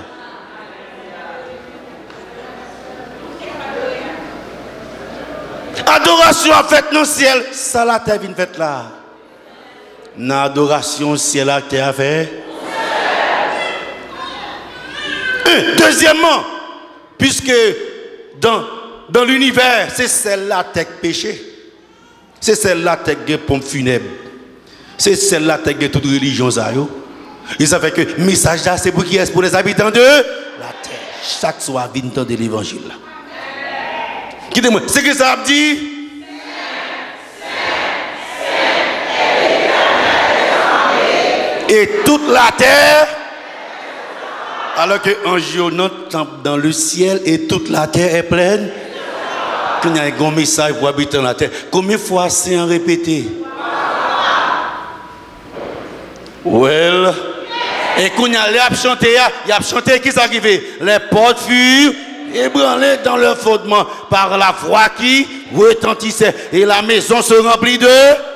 Adoration a fait dans le ciel, ça là, tu viens faire là. L'adoration ciel là, tu as fait. Deuxièmement, puisque dans l'univers, c'est celle-là qui péché. C'est celle-là qui est pompe funèbre. C'est celle-là qui est toute religion. Ils savent que le message là, c'est pour qui est pour les habitants de la terre. Chaque soir, vient de l'évangile. Quittez-moi, c'est que ça a dit. Et toute la terre. Alors qu'un jour, notre temple dans le ciel et toute la terre est pleine. Qu'il y a un grand message pour habiter dans la terre. Combien de fois c'est en répété? Well. Et quand il y a chanté, il a chanté qui s'arrivait. Les portes furent ébranlées dans leur fondement par la voix qui retentissait. Et la maison se remplit de.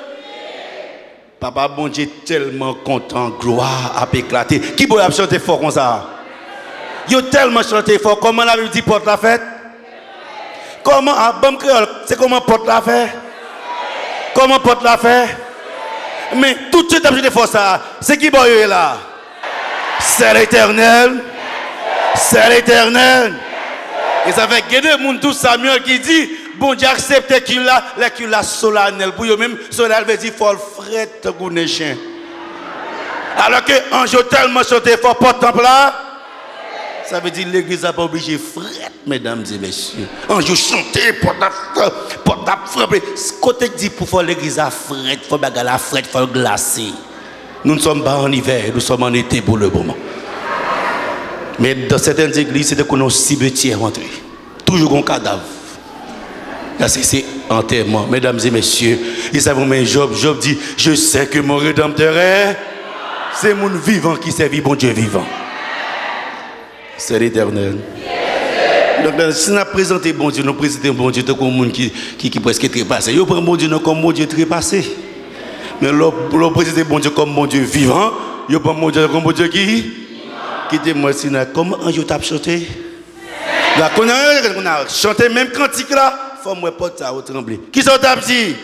Papa, bon Dieu, tellement content, gloire a éclaté. Qui peut chanter fort comme ça? Yo tellement chanté fort. Comment la Bible dit porte la fête? Comment à bon créole, c'est comment porte la fête? Comment porte la fête? Mais tout de suite chanté fort ça. C'est qui boy là? C'est l'Éternel. C'est l'Éternel. Et ça fait que des monde tout Samuel qui dit bon Dieu accepte qu'il a solennel pour eux même solennel veut dire faut fret goûter chien. Alors que ange tellement chanté fort porte temple là. Ça veut dire l'église n'a pas obligé frette, mesdames et messieurs. En jour chanter, porte à frapper. Ce côté dit pour faire l'église à frette, il faut bagarre la frette, il faut glacer. Nous ne sommes pas en hiver, nous sommes en été pour le moment. Mais dans certaines églises, c'est qu'on a un cimetière rentré. Toujours un cadavre. C'est enterrement, mesdames et messieurs. Ils savent mais Job dit, je sais que mon rédempteur est. C'est mon vivant qui servit bon Dieu vivant. C'est l'Éternel. Donc, si nous présentons bon Dieu, nous présentons bon Dieu comme un monde qui presque trépassé. Nous prenons bon Dieu comme bon Dieu trépassé. Mais nous présentons bon Dieu comme bon Dieu vivant. Nous prenons bon Dieu comme bon Dieu qui dit-moi, comment un jour tu as chanté? Là, quand on a chanté même cantique là, il faut que porte ça au trembler. Qui sont ta dit?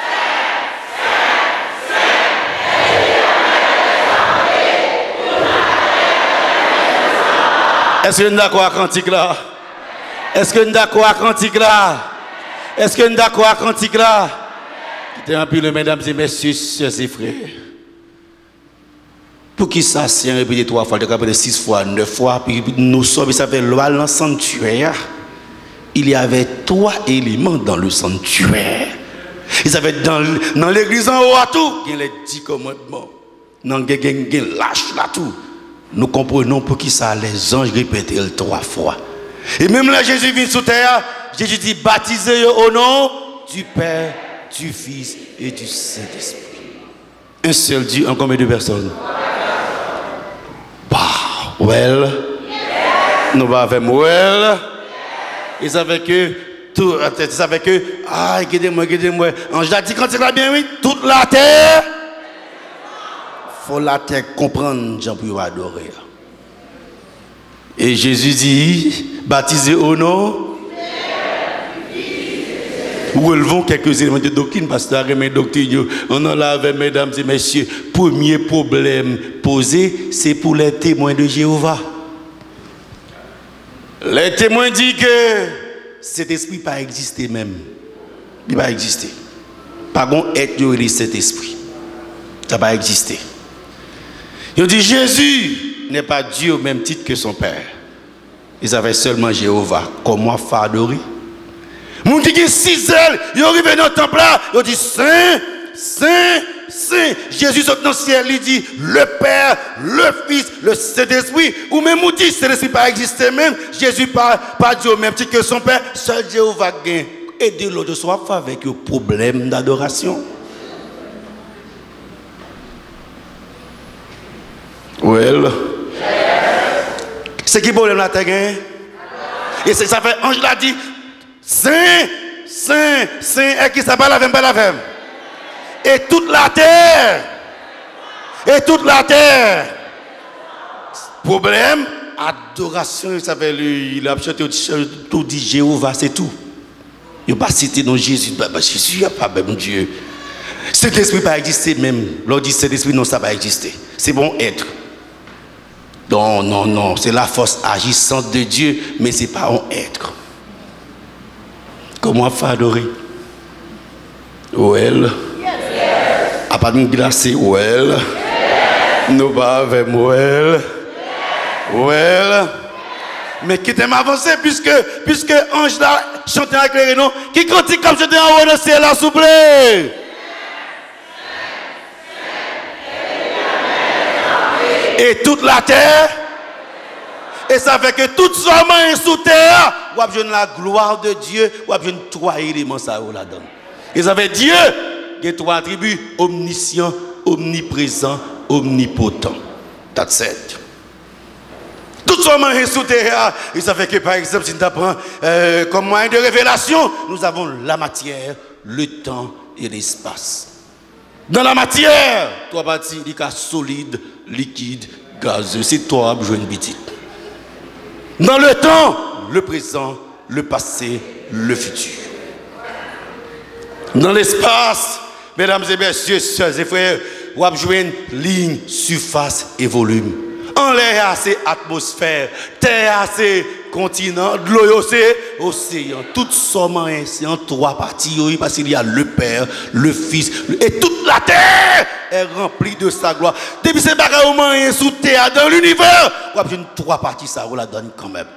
Est-ce que nous d'accord à cantique là? Est-ce que nous d'accord à cantique là? Est-ce que nous d'accord à cantique là? C'était un peu, mesdames et messieurs, sœurs et frères. Pour qui ça, c'est répété 3 fois, répété 6 fois, 9 fois, puis nous sommes, ça fait loi dans le sanctuaire. Il y avait 3 éléments dans le sanctuaire. Ils avaient dans l'église en haut à tout, il y a les 10 commandements. Dans le lâche là tout. Nous comprenons pour qui ça, les anges répétaient 3 fois. Et même là, Jésus vient sur terre, Jésus dit, baptisez au nom du Père, du Fils et du Saint-Esprit. Un seul Dieu en combien de personnes? Bah, well. Nous avons well. Ils savaient que, guidez-moi. Ange a dit quand il va bien, oui, toute la terre. Faut la terre comprendre, Jean pour adorer. Et Jésus dit, baptisez au nom. Relevons quelques éléments de doctrine, parce que mes doctrines, on en avait, mesdames et messieurs, premier problème posé, c'est pour les témoins de Jéhovah. Les témoins disent que cet esprit n'a pas existé même. Il n'a pas existé. Pas bon être de cet esprit. Ça n'a pas existé. Ils ont dit Jésus n'est pas Dieu au même titre que son Père. Ils avaient seulement Jéhovah. Comment faire adorer? Mon qui dit 6 ailes, ils arrivent dans le temple là, ils ont dit Saint, Saint, Saint. Jésus saute dans le ciel, il dit le Père, le Fils, le Saint-Esprit. Ou même on dit Saint-Esprit pas existé même. Jésus pas Dieu au même titre que son Père. Seul Jéhovah gagne. Aider l'autre soit avec le problème d'adoration. Well. C'est qui problème là, t'as gagné? Et ça fait, ange l'a dit, Saint, Saint, Saint, et qui ça pas la femme, pas la femme. Et toute la terre. Et toute la terre. Problème, adoration, ça fait il a chanté tout dit Jéhovah, c'est tout. Il n'a pas cité non Jésus. Jésus, il n'y a pas même Dieu. Cet esprit pas exister même. L'on dit cet esprit, non, ça va exister. C'est bon être. Non, non, non. C'est la force agissante de Dieu, mais ce n'est pas un être. Comment faire adorer? Well. À part de glacer, well. Nous pas avec well. Well. Mais qui t'aime avancer puisque Ange là chante avec les rénons, qui cantique comme j'étais en haut de ciel là, s'il vous plaît. Et toute la terre, et ça fait que tout son main est sous terre, ou a besoin de la gloire de Dieu, ou a besoin de trois éléments ça ou là-dedans. Et ça fait Dieu, il y a trois attributs, omniscient, omniprésent, omnipotent. That's it. Tout son main est sous terre, et ça fait que par exemple, si nous apprenons comme moyen de révélation, nous avons la matière, le temps et l'espace. Dans la matière, trois parties, il y a solide, liquide, gazeux. C'est toi, besoin de petite. Dans le temps, le présent, le passé, le futur. Dans l'espace, mesdames et messieurs, sœurs et frères, vous avez besoin de ligne, surface et volume. En l'air, c'est atmosphère. Terre, c'est continent. De l'eau, c'est océan. Tout somme, c'est en trois parties. Parce qu'il y a le Père, le Fils. Et toute la terre est remplie de sa gloire. Depuis ces bagages sous terre, dans l'univers, vous avez trois parties, ça vous la donne quand même.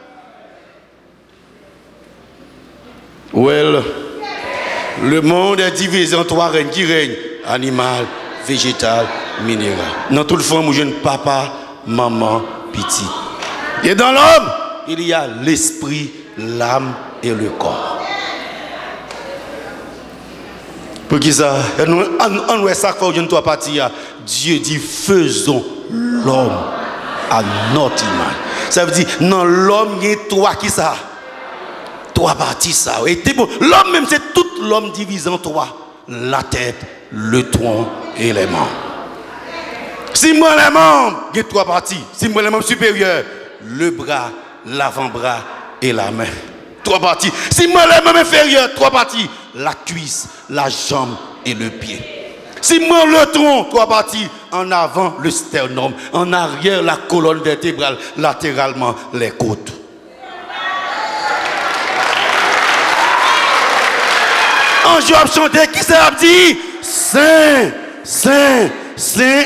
Well, le monde est divisé en trois règnes qui règnent: animal, végétal, minéral. Dans tout le fond, vous avez papa, maman, petit. Et dans l'homme, il y a l'esprit, l'âme et le corps. Pour qui ça? On voit ça fois où trois parties. Dieu dit faisons l'homme à notre image. Ça veut dire dans l'homme il y a trois qui ça? Trois parties ça. Et bon, l'homme même c'est tout l'homme divisé en trois: la tête, le tronc et les membres. Si moi les membres, il y a trois parties. Si moi les membres supérieurs, le bras, l'avant-bras et la main. Trois parties. Si moi les membres inférieurs, trois parties: la cuisse, la jambe et le pied. Si moi le tronc, trois parties: en avant le sternum, en arrière la colonne vertébrale, latéralement les côtes. En Job chanté, qui ça dit? Saint, Saint, Saint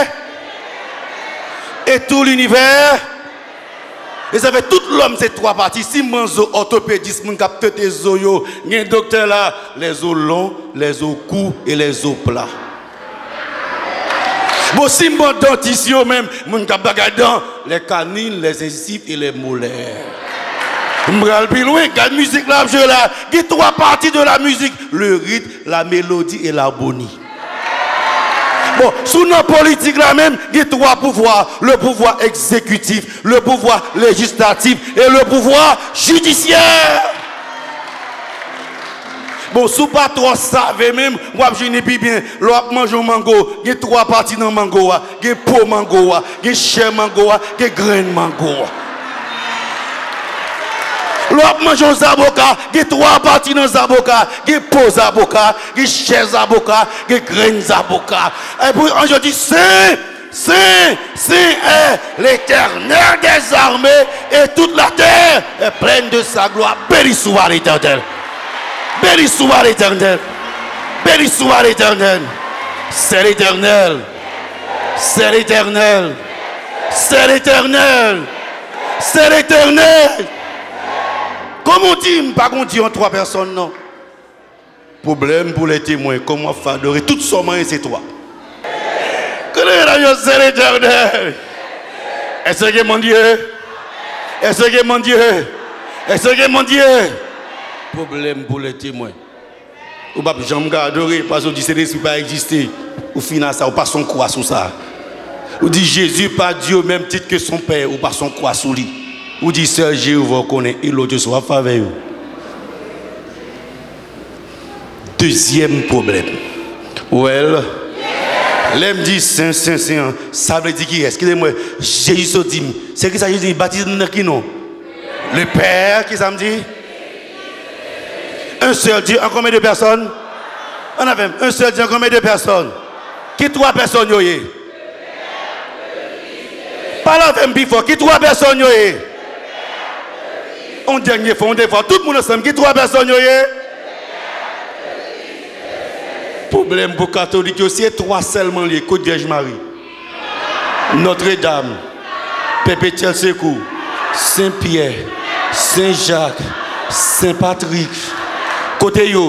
et tout l'univers. Et ça fait tout l'homme, c'est trois parties. Si mon orthopédiste, mon capteur des os, il y a un docteur là, les os longs, les os courts et les os plats. Bon, si mon dentiste même, mon capteur les canines, les incisives et les molaires. Je plus loin, regarde la musique là, il y a trois parties de la musique: le rythme, la mélodie et l'harmonie. Bon, sous nos politiques là même, il y a trois pouvoirs: le pouvoir exécutif, le pouvoir législatif et le pouvoir judiciaire. Bon, sous pas trop savez même, moi je n'ai plus bien, l'on mange un mango, il y a trois parties dans le mango, il y a peau mango, il y a chair mango, il y a grain mango. L'on mange un zaboka, il y a trois parties dans le zaboka, il y a peau zaboka, il y a chair zaboka, il y a grain zaboka. Et puis on dit Saint, Saint, Saint est l'Éternel des armées, et toute la terre est pleine de sa gloire. Béni soit l'Éternel. Béni soit l'Éternel. Béni soit l'Éternel. C'est l'Éternel. C'est l'Éternel. C'est l'Éternel. C'est l'Éternel. Comment on dit, pas qu'on dit en trois personnes, non. Problème pour les témoins, comment faire adorer tout son main, c'est toi. C'est l'Éternel. Est-ce que mon Dieu? Est-ce que mon Dieu? Est-ce que mon Dieu? Problème pour les témoins. Ou pas jamais adorer parce que dit c'est l'esprit pas exister. Ou final ça ou pas son croix sur ça. Ou dit Jésus pas Dieu au même titre que son père ou pas son croix sur lui. Ou dit Sœur Jéhovah connaît et l'autre soit faveur. Deuxième problème. Well. L'aime dit Saint, ça veut dire qui est? Excusez-moi, Jésus dit, c'est qui ça Jésus dit, baptise qui non? Le Père, qui ça me dit? Un seul Dieu, en combien de personnes? On a fait un seul Dieu, en combien de personnes? Qui 3 personnes yo yé? Pas la même plus fort, qui 3 personnes yo yé? On dernier fois, tout le monde ensemble, qui 3 personnes yo yé? Problème pour les catholiques aussi, 3 seulement les Côte Vierge Marie, Notre-Dame, Perpétuel Secours, Saint-Pierre, Saint-Jacques, Saint-Patrick. Côté yo,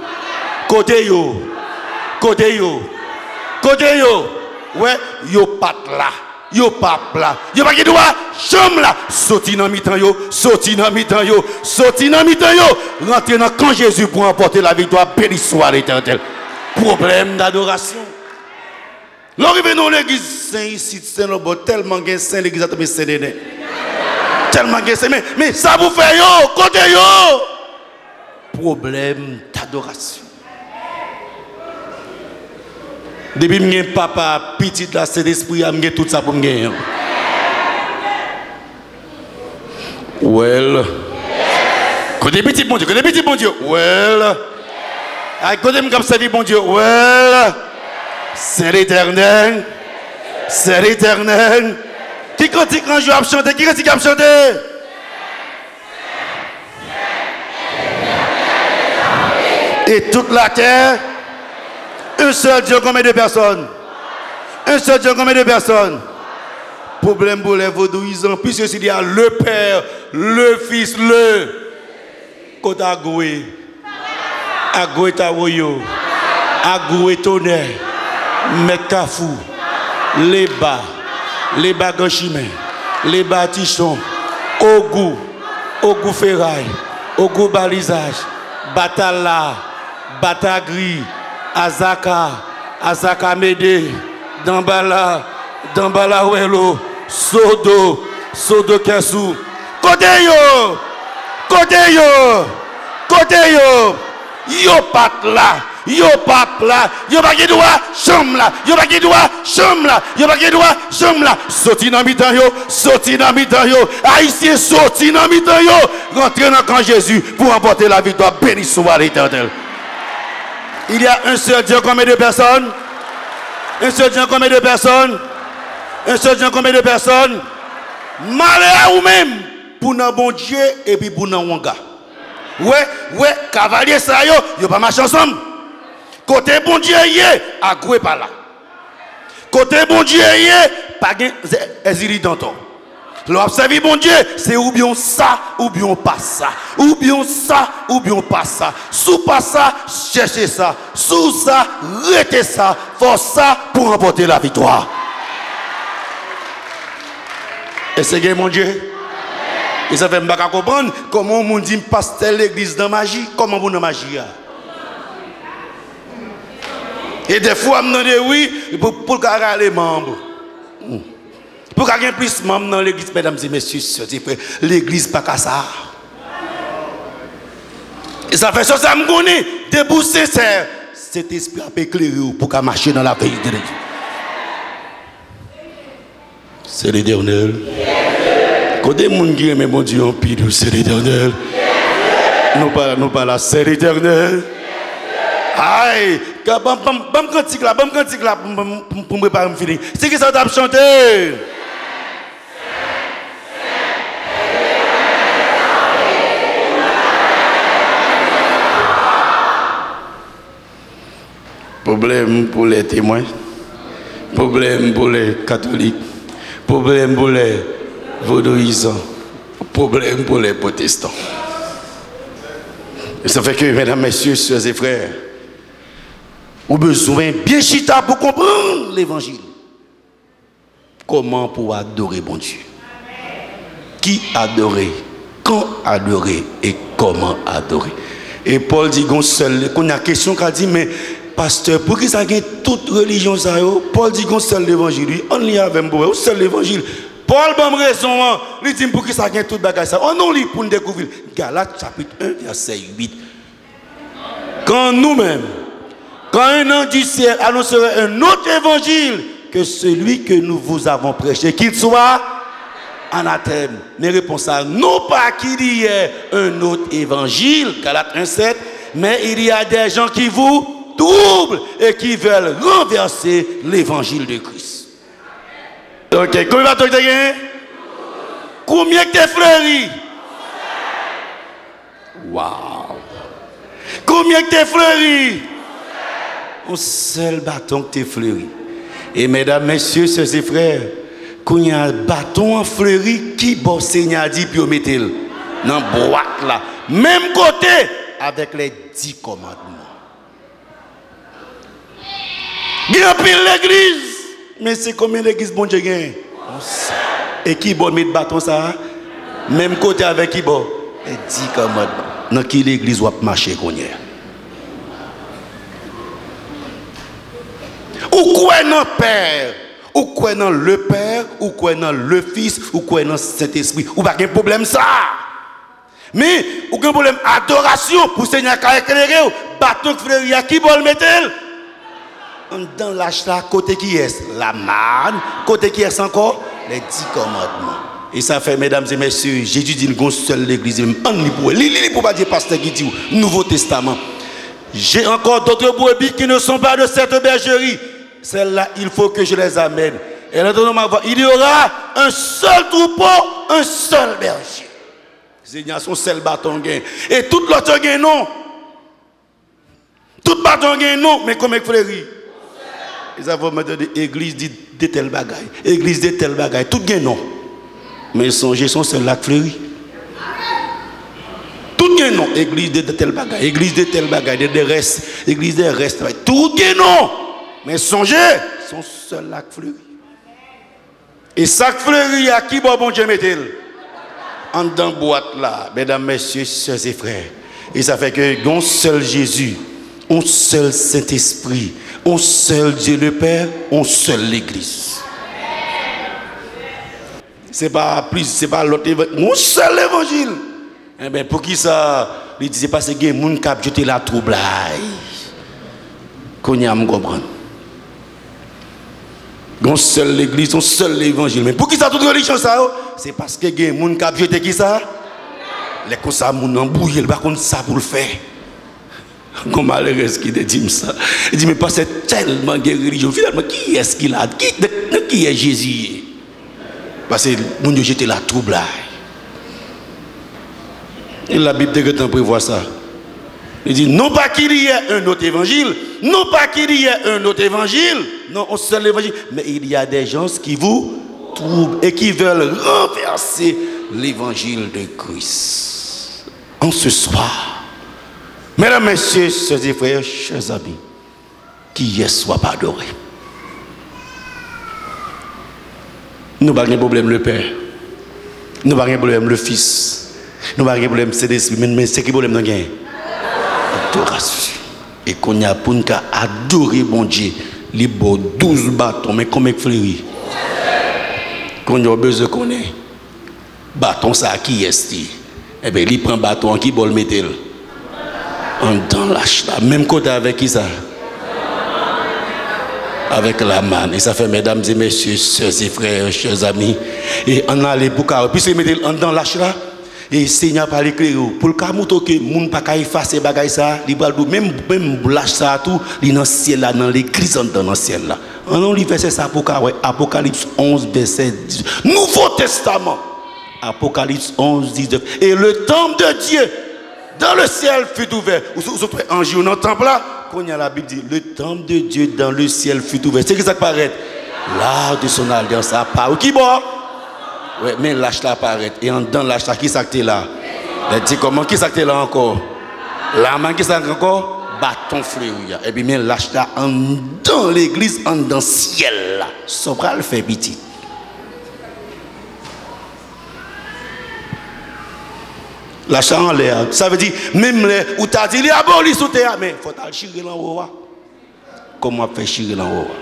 ouais, yo pas là, yo pas là, yo pas qui doit, chambre là, sorti dans mi-temps yo, rentrer dans camp Jésus pour emporter la victoire, béni soit l'Éternel. Problème d'adoration. L'arrivée dans l'église saint ici, saint lobo tellement gain saint l'église a tombé saint néné. Tellement gain saint mais ça vous fait yo, côté yo. Problème d'adoration. Depuis que mon papa petit là c'est l'esprit a mis tout ça pour me gagner. Well. Côté petit bon Dieu, well. À côté de me servir bon Dieu, well, c'est l'Éternel, Qui cantique quand je vais chanter? Qui cantique à chanter? Et toute la terre, un seul Dieu, combien de personnes? Un seul Dieu, combien de personnes? Problème pour les vaudouisants, puisque s'il y a le Père, le Fils, le Kodagoué. Agoué Tawoyo, Agoué Tonnerre, Mekafou, les bas Ganchimé, les bas Tichon, Ogou Ferraille, Ogou Balisage, Batala, Batagri, Azaka Médé, Dambala Welo, Sodo Kessou, Côté yo. Yo pas là, yo pas qui doit chambre là, sorti dans mi-temps yo, haïtien sorti dans mi-temps yo, rentrer dans camp Jésus pour emporter la victoire, béni soit l'Éternel. Il y a un seul Dieu, combien de personnes? Un seul Dieu, combien de personnes? Malheur ou même pour nos bon Dieu et puis pour nos wanga. Ouais, cavalier ça yo pas marcher ensemble. Côté bon Dieu yé, agoué pas là. Côté bon Dieu yé, pas gain exili danton. L'observer bon Dieu, c'est ou bien ça ou bien pas ça. Ou bien pas ça. Sous pas ça, cherchez ça. Sous ça, retez ça. Force ça pour remporter la victoire. Et c'est mon Dieu. Et ça fait me pas comprendre comment on dit pasteur l'église dans magie, comment vous dans magie. Et des fois on me dit oui pour carrer les membres. Pour qu'il y ait plus de membres dans l'église, mesdames et messieurs, l'église pas qu'à ça. Et ça fait ça, ça me connaît, debout sincère. Cet esprit a éclairé pour qu'il marche dans la vérité de Dieu. C'est l'Éternel. Quand des gens qui aiment mon Dieu en pile, c'est l'Éternel. Nous pas là, c'est l'Éternel. Aïe, bon cantique là, pour me préparer me finir. C'est qui ça t'a chanté? Problème pour les témoins, problème pour les catholiques, problème pour les vaudouisants, problème pour les protestants. Et ça fait que, mesdames, messieurs, sœurs et frères, vous avez besoin bien chita pour comprendre l'évangile. Comment pour adorer bon Dieu? Qui adorer? Quand adorer? Et comment adorer? Et Paul dit qu'on seul, qu'on a question qu'a dit, mais pasteur, pour qui ça gagne toute religion ça yo? Paul dit qu'on seul l'évangile, on lit avec moi, seul l'évangile. Paul bon raison, il dit pour qui ça gagne toute bagage ça. On lit pour nous découvrir. Galates chapitre 1 verset 8. Quand nous-mêmes quand un ange du ciel annoncerait un autre évangile que celui que nous vous avons prêché, qu'il soit anathème. Mais réponse à non pas qu'il y ait un autre évangile, Galates 1,7, mais il y a des gens qui vous troublent et qui veulent renverser l'évangile de Christ. Ok, combien de bâtons tu as? Combien tu as fleuri? Waouh! Combien tu as fleuri? Un seul bâton que tu as fleuri. Et mesdames, messieurs, sœurs et frères, quand il y a un bâton en fleuri, qui bon Seigneur dit puis mettez le dans la boîte là. Même côté avec les 10 commandements. Il y a pile l'église. Mais c'est combien d'églises bon Dieu gagne? Et qui bon mettre bâton ça? Même côté avec qui bon? Les 10 commandements. Dans qui l'église va marcher qu'on y est? Ou quoi non Père? Ou quoi dans le Père? Ou quoi dans le Fils? Ou quoi dans Saint-Esprit? Ou pas de problème ça? Mais, ou un problème adoration pour Seigneur qui a éclairé, bâton frère, qui va le mettre? Dans l'achat, côté qui est? La manne. Côté qui est encore? Les 10 commandements. Et ça fait, mesdames et messieurs, Jésus dit une seule l'église. Il pour pas dire pasteur qui dit Nouveau Testament. J'ai encore d'autres brebis qui ne sont pas de cette bergerie. Celles-là, il faut que je les amène. Et là, il y aura un seul troupeau, un seul berger. Seigneur, son seul bâton gain. Et tout l'autre gain non. Tout bâton gain non, mais comme frère. Ils avaient dit église de tel bagaille, église de tel bagaille, tout gain non. Mais songez son seul lac fleuri. Tout gain non, église de tel bagaille, église de tel bagaille, des restes, église des restes, tout gain non. Mais songez son seul lac fleuri. Et sac fleuri à qui bon Dieu met-il? En dans boîte là, mesdames, messieurs, sœurs et frères. Et ça fait que un seul Jésus, un seul Saint-Esprit, un seul Dieu le Père, un seul l'Église. C'est pas plus, c'est pas l'autre évangile, un seul évangile. Eh bien, pour qui ça? Il disait parce que les gens qui ont jeté la trouble. Qu'on y a à me comprendre. Un seul l'Église, un seul l'évangile. Mais pour qui ça toute religion ça? C'est parce que les gens qui ont jeté qui ça? Les gens qui ont embrouillé, ils ne ça pour le faire. Comme malheureux qui te dit ça. Il dit mais parce que tellement de religion. Finalement, qui est-ce qu'il a? Qui est Jésus? Parce que mon Dieu j'étais la trouble. Et la Bible de temps prévoit ça. Il dit non pas qu'il y ait un autre évangile, non pas qu'il y ait un autre évangile, non un seul évangile, mais il y a des gens qui vous troublent et qui veulent renverser l'évangile de Christ. En ce soir, mesdames, messieurs, sœurs et frères, chers amis, qui est soit pas adoré. Nous n'avons pas de problème le Père, nous n'avons pas de problème le Fils, nous n'avons pas de problème le Saint-Esprit, mais c'est qui problème nous avons? Adoration. Et qu'on a pour nous adorer bon Dieu, les beaux 12 bâtons, mais comme fleuris. Qu'on a besoin qu'on ait. Bâton ça qui est? Eh bien, il prend bâton qui va le mettre. Dans l'achat, même côté avec qui ça? Avec la manne. Et ça fait, mesdames et messieurs, sœurs et frères, chers amis, et on a les boucars, puis c'est mettre dans l'achat. Et Seigneur par l'éclair pour le cas que moun pas ka effacer bagay ça, li bral même lâche ça tout, li dans ciel là dans l'église dans le ciel là. On lit verset ça Apocalypse 11 verset 10. Nouveau Testament. Apocalypse 11 19. Et le temple de Dieu dans le ciel fut ouvert. Vous êtes en jour dans le temple là, quand il y a la Bible dit le temple de Dieu dans le ciel fut ouvert. C'est que ça paraît l'art de son alliance à part qui boit. Oui, mais lâche là apparaît. Et en dedans lâche là, qui s'acte là? Dit comment qui s'acte là encore? La main qui s'acte encore? Bâton fleuria. Et puis mais lâche là en dans l'église, en dans le ciel là. Sobral fait petit. Lâche en l'air. Ça veut dire, même les, où tu as dit, il est aboli sous terre, mais il faut aller chirer en haut. Comment faire chirer en haut?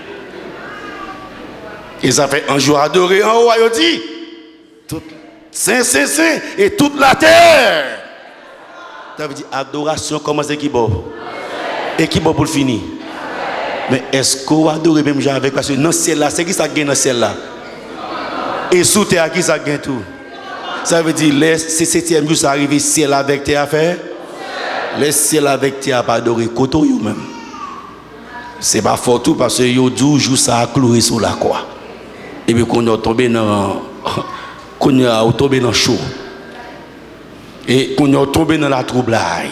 Et ça fait un jour adoré en haut, il dit. Tout saint et toute la terre. Ça veut dire adoration comment c'est qui bon et qui bon pour le finir Mais est-ce qu'on adore même gens avec parce que dans ciel là, c'est qui ça gagne dans ciel là? Et sous terre, qui ça gagne tout? Ça veut dire, c'est 7e jour, ça arrive ciel avec tes affaires. Laisse ciel avec tes pas adorer côté ou même. C'est pas fort tout parce que yo 12 jours ça a cloué sur la croix. Et puis qu'on a tombé dans chaud. Et qu'on a tombé dans la troublade.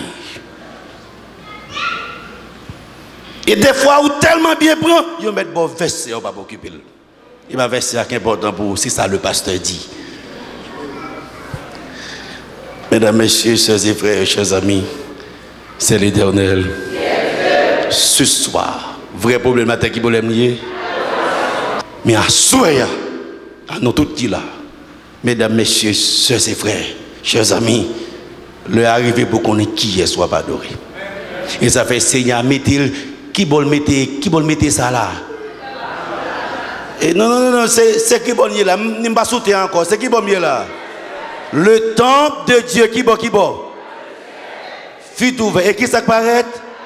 Et des fois, où tellement bien prend, ils mettent bon verset, on va pas occuper. Il va verser qui est important pour vous, c'est ça le pasteur dit. Mesdames, messieurs, chers et frères, chers amis, c'est l'Éternel. Ce soir, vrai problématique qui peut lier. Mais à soi, à nous tous qui là, mesdames, messieurs, chers et frères, chers amis, le arrivé pour qu'on ait qui est soit pas adoré. Et ça fait Seigneur, mettez qui veut mettre ça là. Et non, c'est qui bon là, ne pas sauter encore, c'est qui bon là. Le temple de Dieu qui bon. Fut ouvert. Et qui ça paraît?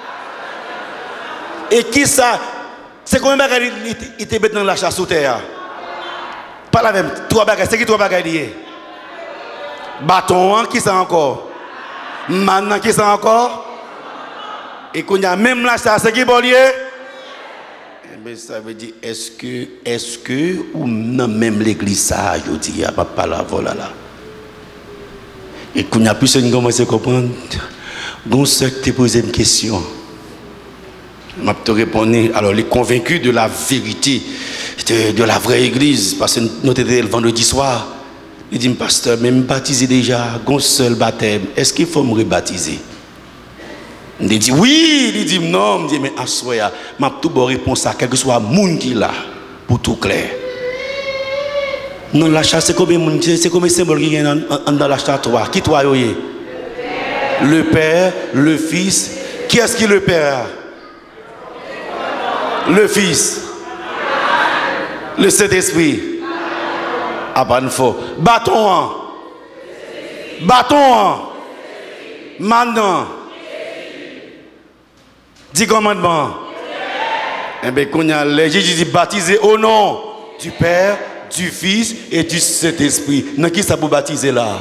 Et qui ça? C'est combien de bagages il était dans la chasse sous terre? Pas la même. 3 bagages. C'est qui 3 bagages liés? Bâton, qui ça encore? Maintenant, qui ça encore? Et qu'on y a même la chasse, c'est qui bon lié? Mais ça veut dire, est-ce que, ou non, même l'église, ça, je dis, il n'y a pas la voilà là. Et qu'on y a plus de commencer à comprendre, bon, ce que tu posé une question. Je te répondu, alors les convaincus de la vérité, de la vraie église, parce que nous étions le vendredi soir, il dit, pasteur, même baptisé déjà, un seul baptême, est-ce qu'il faut me rebaptiser? Il dit oui, il dit non, il dit mais assoya, m'a tout bon réponse à quel que soit monde qui là pour tout clair. Non la chasse c'est combien monde, c'est combien symbole qui vient dans la chasse toi, qui toi yoyé? Le Père, le Fils, qui est-ce qui le Père? Le Fils. Le Saint-Esprit. Ah pas une fois. Bâton. Maintenant 10 commandements. Eh bien, quand Jésus dit baptiser au nom du Père, du Fils et du Saint-Esprit. Dans qui ça peut baptiser là?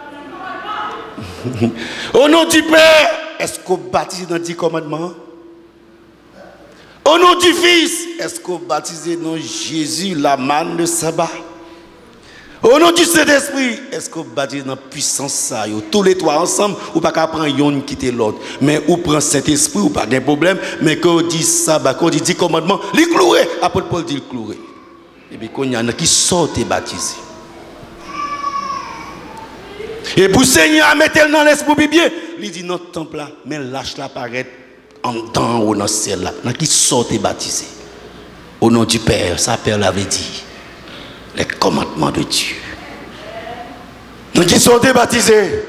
Au nom du Père, est-ce qu'on baptise dans 10 commandements? Au nom du Fils, est-ce qu'on baptise dans Jésus, la manne, le sabbat? Au nom du Saint-Esprit, est-ce qu'on baptise dans la puissance ça? Tous les trois ensemble, ou pas qu'à prendre un quitter l'autre. Mais ou prend Saint-Esprit, ou pas de problème. Mais quand on dit sabbat, quand on dit 10 commandements, les clouer. Apôtre Paul dit le clouer. Et puis quand il y en a qui sortent et baptisés. Et pour Seigneur, mettez-le dans l'esprit bien. Il dit notre temple là, mais lâche la paraître en temps ou dans le ciel là. Dans qui sortent et baptisés. Au nom du Père, ça Père l'avait dit. Les commandements de Dieu. Nous qui sont baptisés.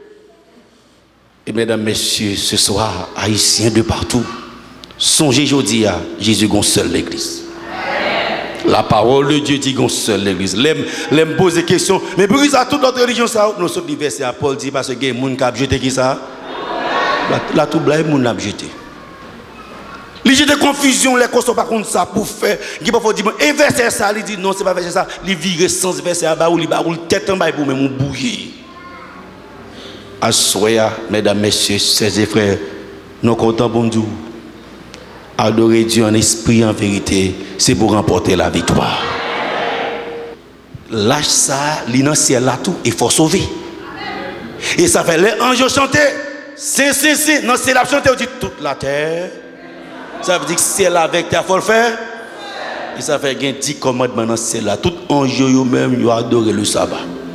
Et mesdames, messieurs, ce soir, haïtiens de partout, songez aujourd'hui à Jésus gon seul l'église. La parole de Dieu dit gon seul l'église. L'aime poser des questions. Mais pour ça, toute notre religion, ça, nous sommes versets à Paul dit parce que il y a des gens qui ont jeté qui ça? La tout blague, les gens qui ont jeté. Les gens de confusion, les cons sont pas contre ça pour faire. Il faut dire, verser ça, il dit non, c'est pas verser ça. Il vire sans verser à bas ou il barre tête en bas pour même bouger. Assoya, mesdames, messieurs, chers et frères, nous comptons bon Dieu. Adorer Dieu en esprit, en vérité, c'est pour remporter la victoire. Lâche ça, l'initial là tout, il faut sauver. Et ça fait les anges chanter. C'est, non, c'est la chanter, on dit toute la terre. Ça veut dire que c'est là avec ta faut le faire. Et ça fait qu'il y a 10 commandements dans c'est là. Tout ange eux-mêmes, ils ont adoré le sabbat.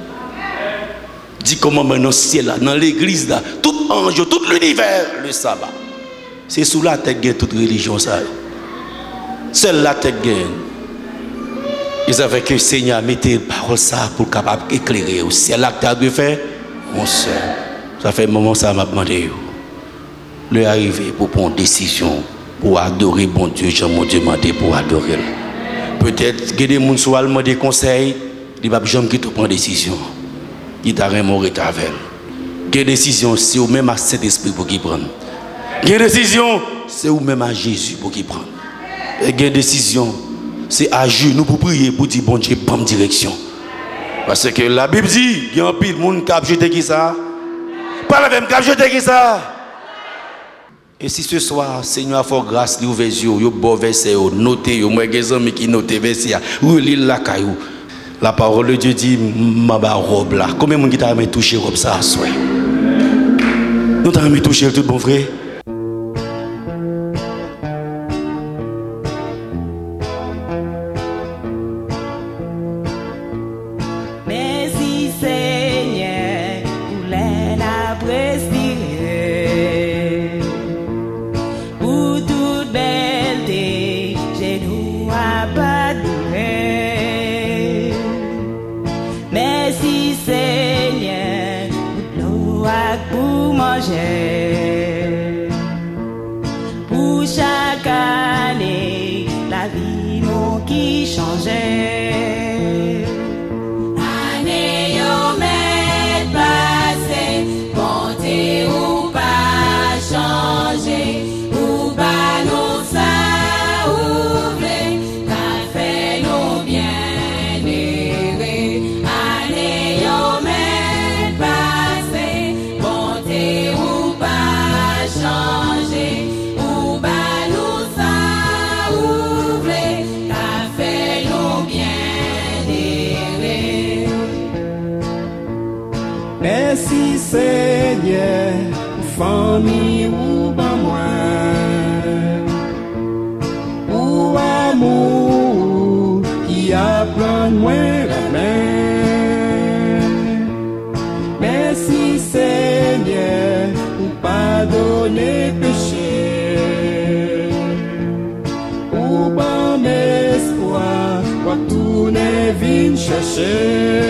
10 commandements dans c'est là, dans l'église là. Tout ange, tout l'univers, le sabbat. C'est sous la tête de toute religion ça. Seule la tête gagne. Et ça fait que le Seigneur mettez parole ça pour capable éclairer. C'est là que tu as dû faire. Mon soeur. Ça fait un moment ça m'a demandé. Le arrivé pour prendre une décision. Pour adorer bon Dieu, j'ai mon Dieu demandé pour adorer. Peut-être que des gens sont allemand des conseils, ils ne vont pas prendre décision. Ils t'arrêtent mourir avec. Quelle décision, c'est ou même à cet esprit pour qu'il prenne. Quelle décision, c'est ou même à Jésus pour qu'il prenne. Et une décision, c'est agir nous pour prier, pour dire bon Dieu, prends direction. Parce que la Bible dit, il y a un pile de monde qui a jeté qui ça. Pas la même qui a jeté qui ça. Et si ce soir, Seigneur a fait grâce, il ouvre les yeux, il bon verset, notez, moi j'ai des amis qui notent verset, ou lit la caillou. La parole de Dieu dit, ma robe là. Combien de monde qui t'a aimé toucher robe ça à soi? Nous t'avons aimé toucher tout bon frère. Merci Seigneur pour l'aide à respirer. Pour toute belleté, j'ai nous abandonné. Merci Seigneur pour l'eau pour manger. Pour chaque année, la vie nous qui changeait. Année yo met passé, compter ou pas changer, ou pas nous ça ouvrir, qu'a fait nous bien errer. Année yo met passé, compter ou pas changer, ou pas nous ça ouvrir, qu'a fait nous bien errer. Merci Seigneur, famille ou ben moi, ou amour qui apprend moins la main. Merci Seigneur, pour pardonner péché, ou ben espoir, pour tourner vine chercher.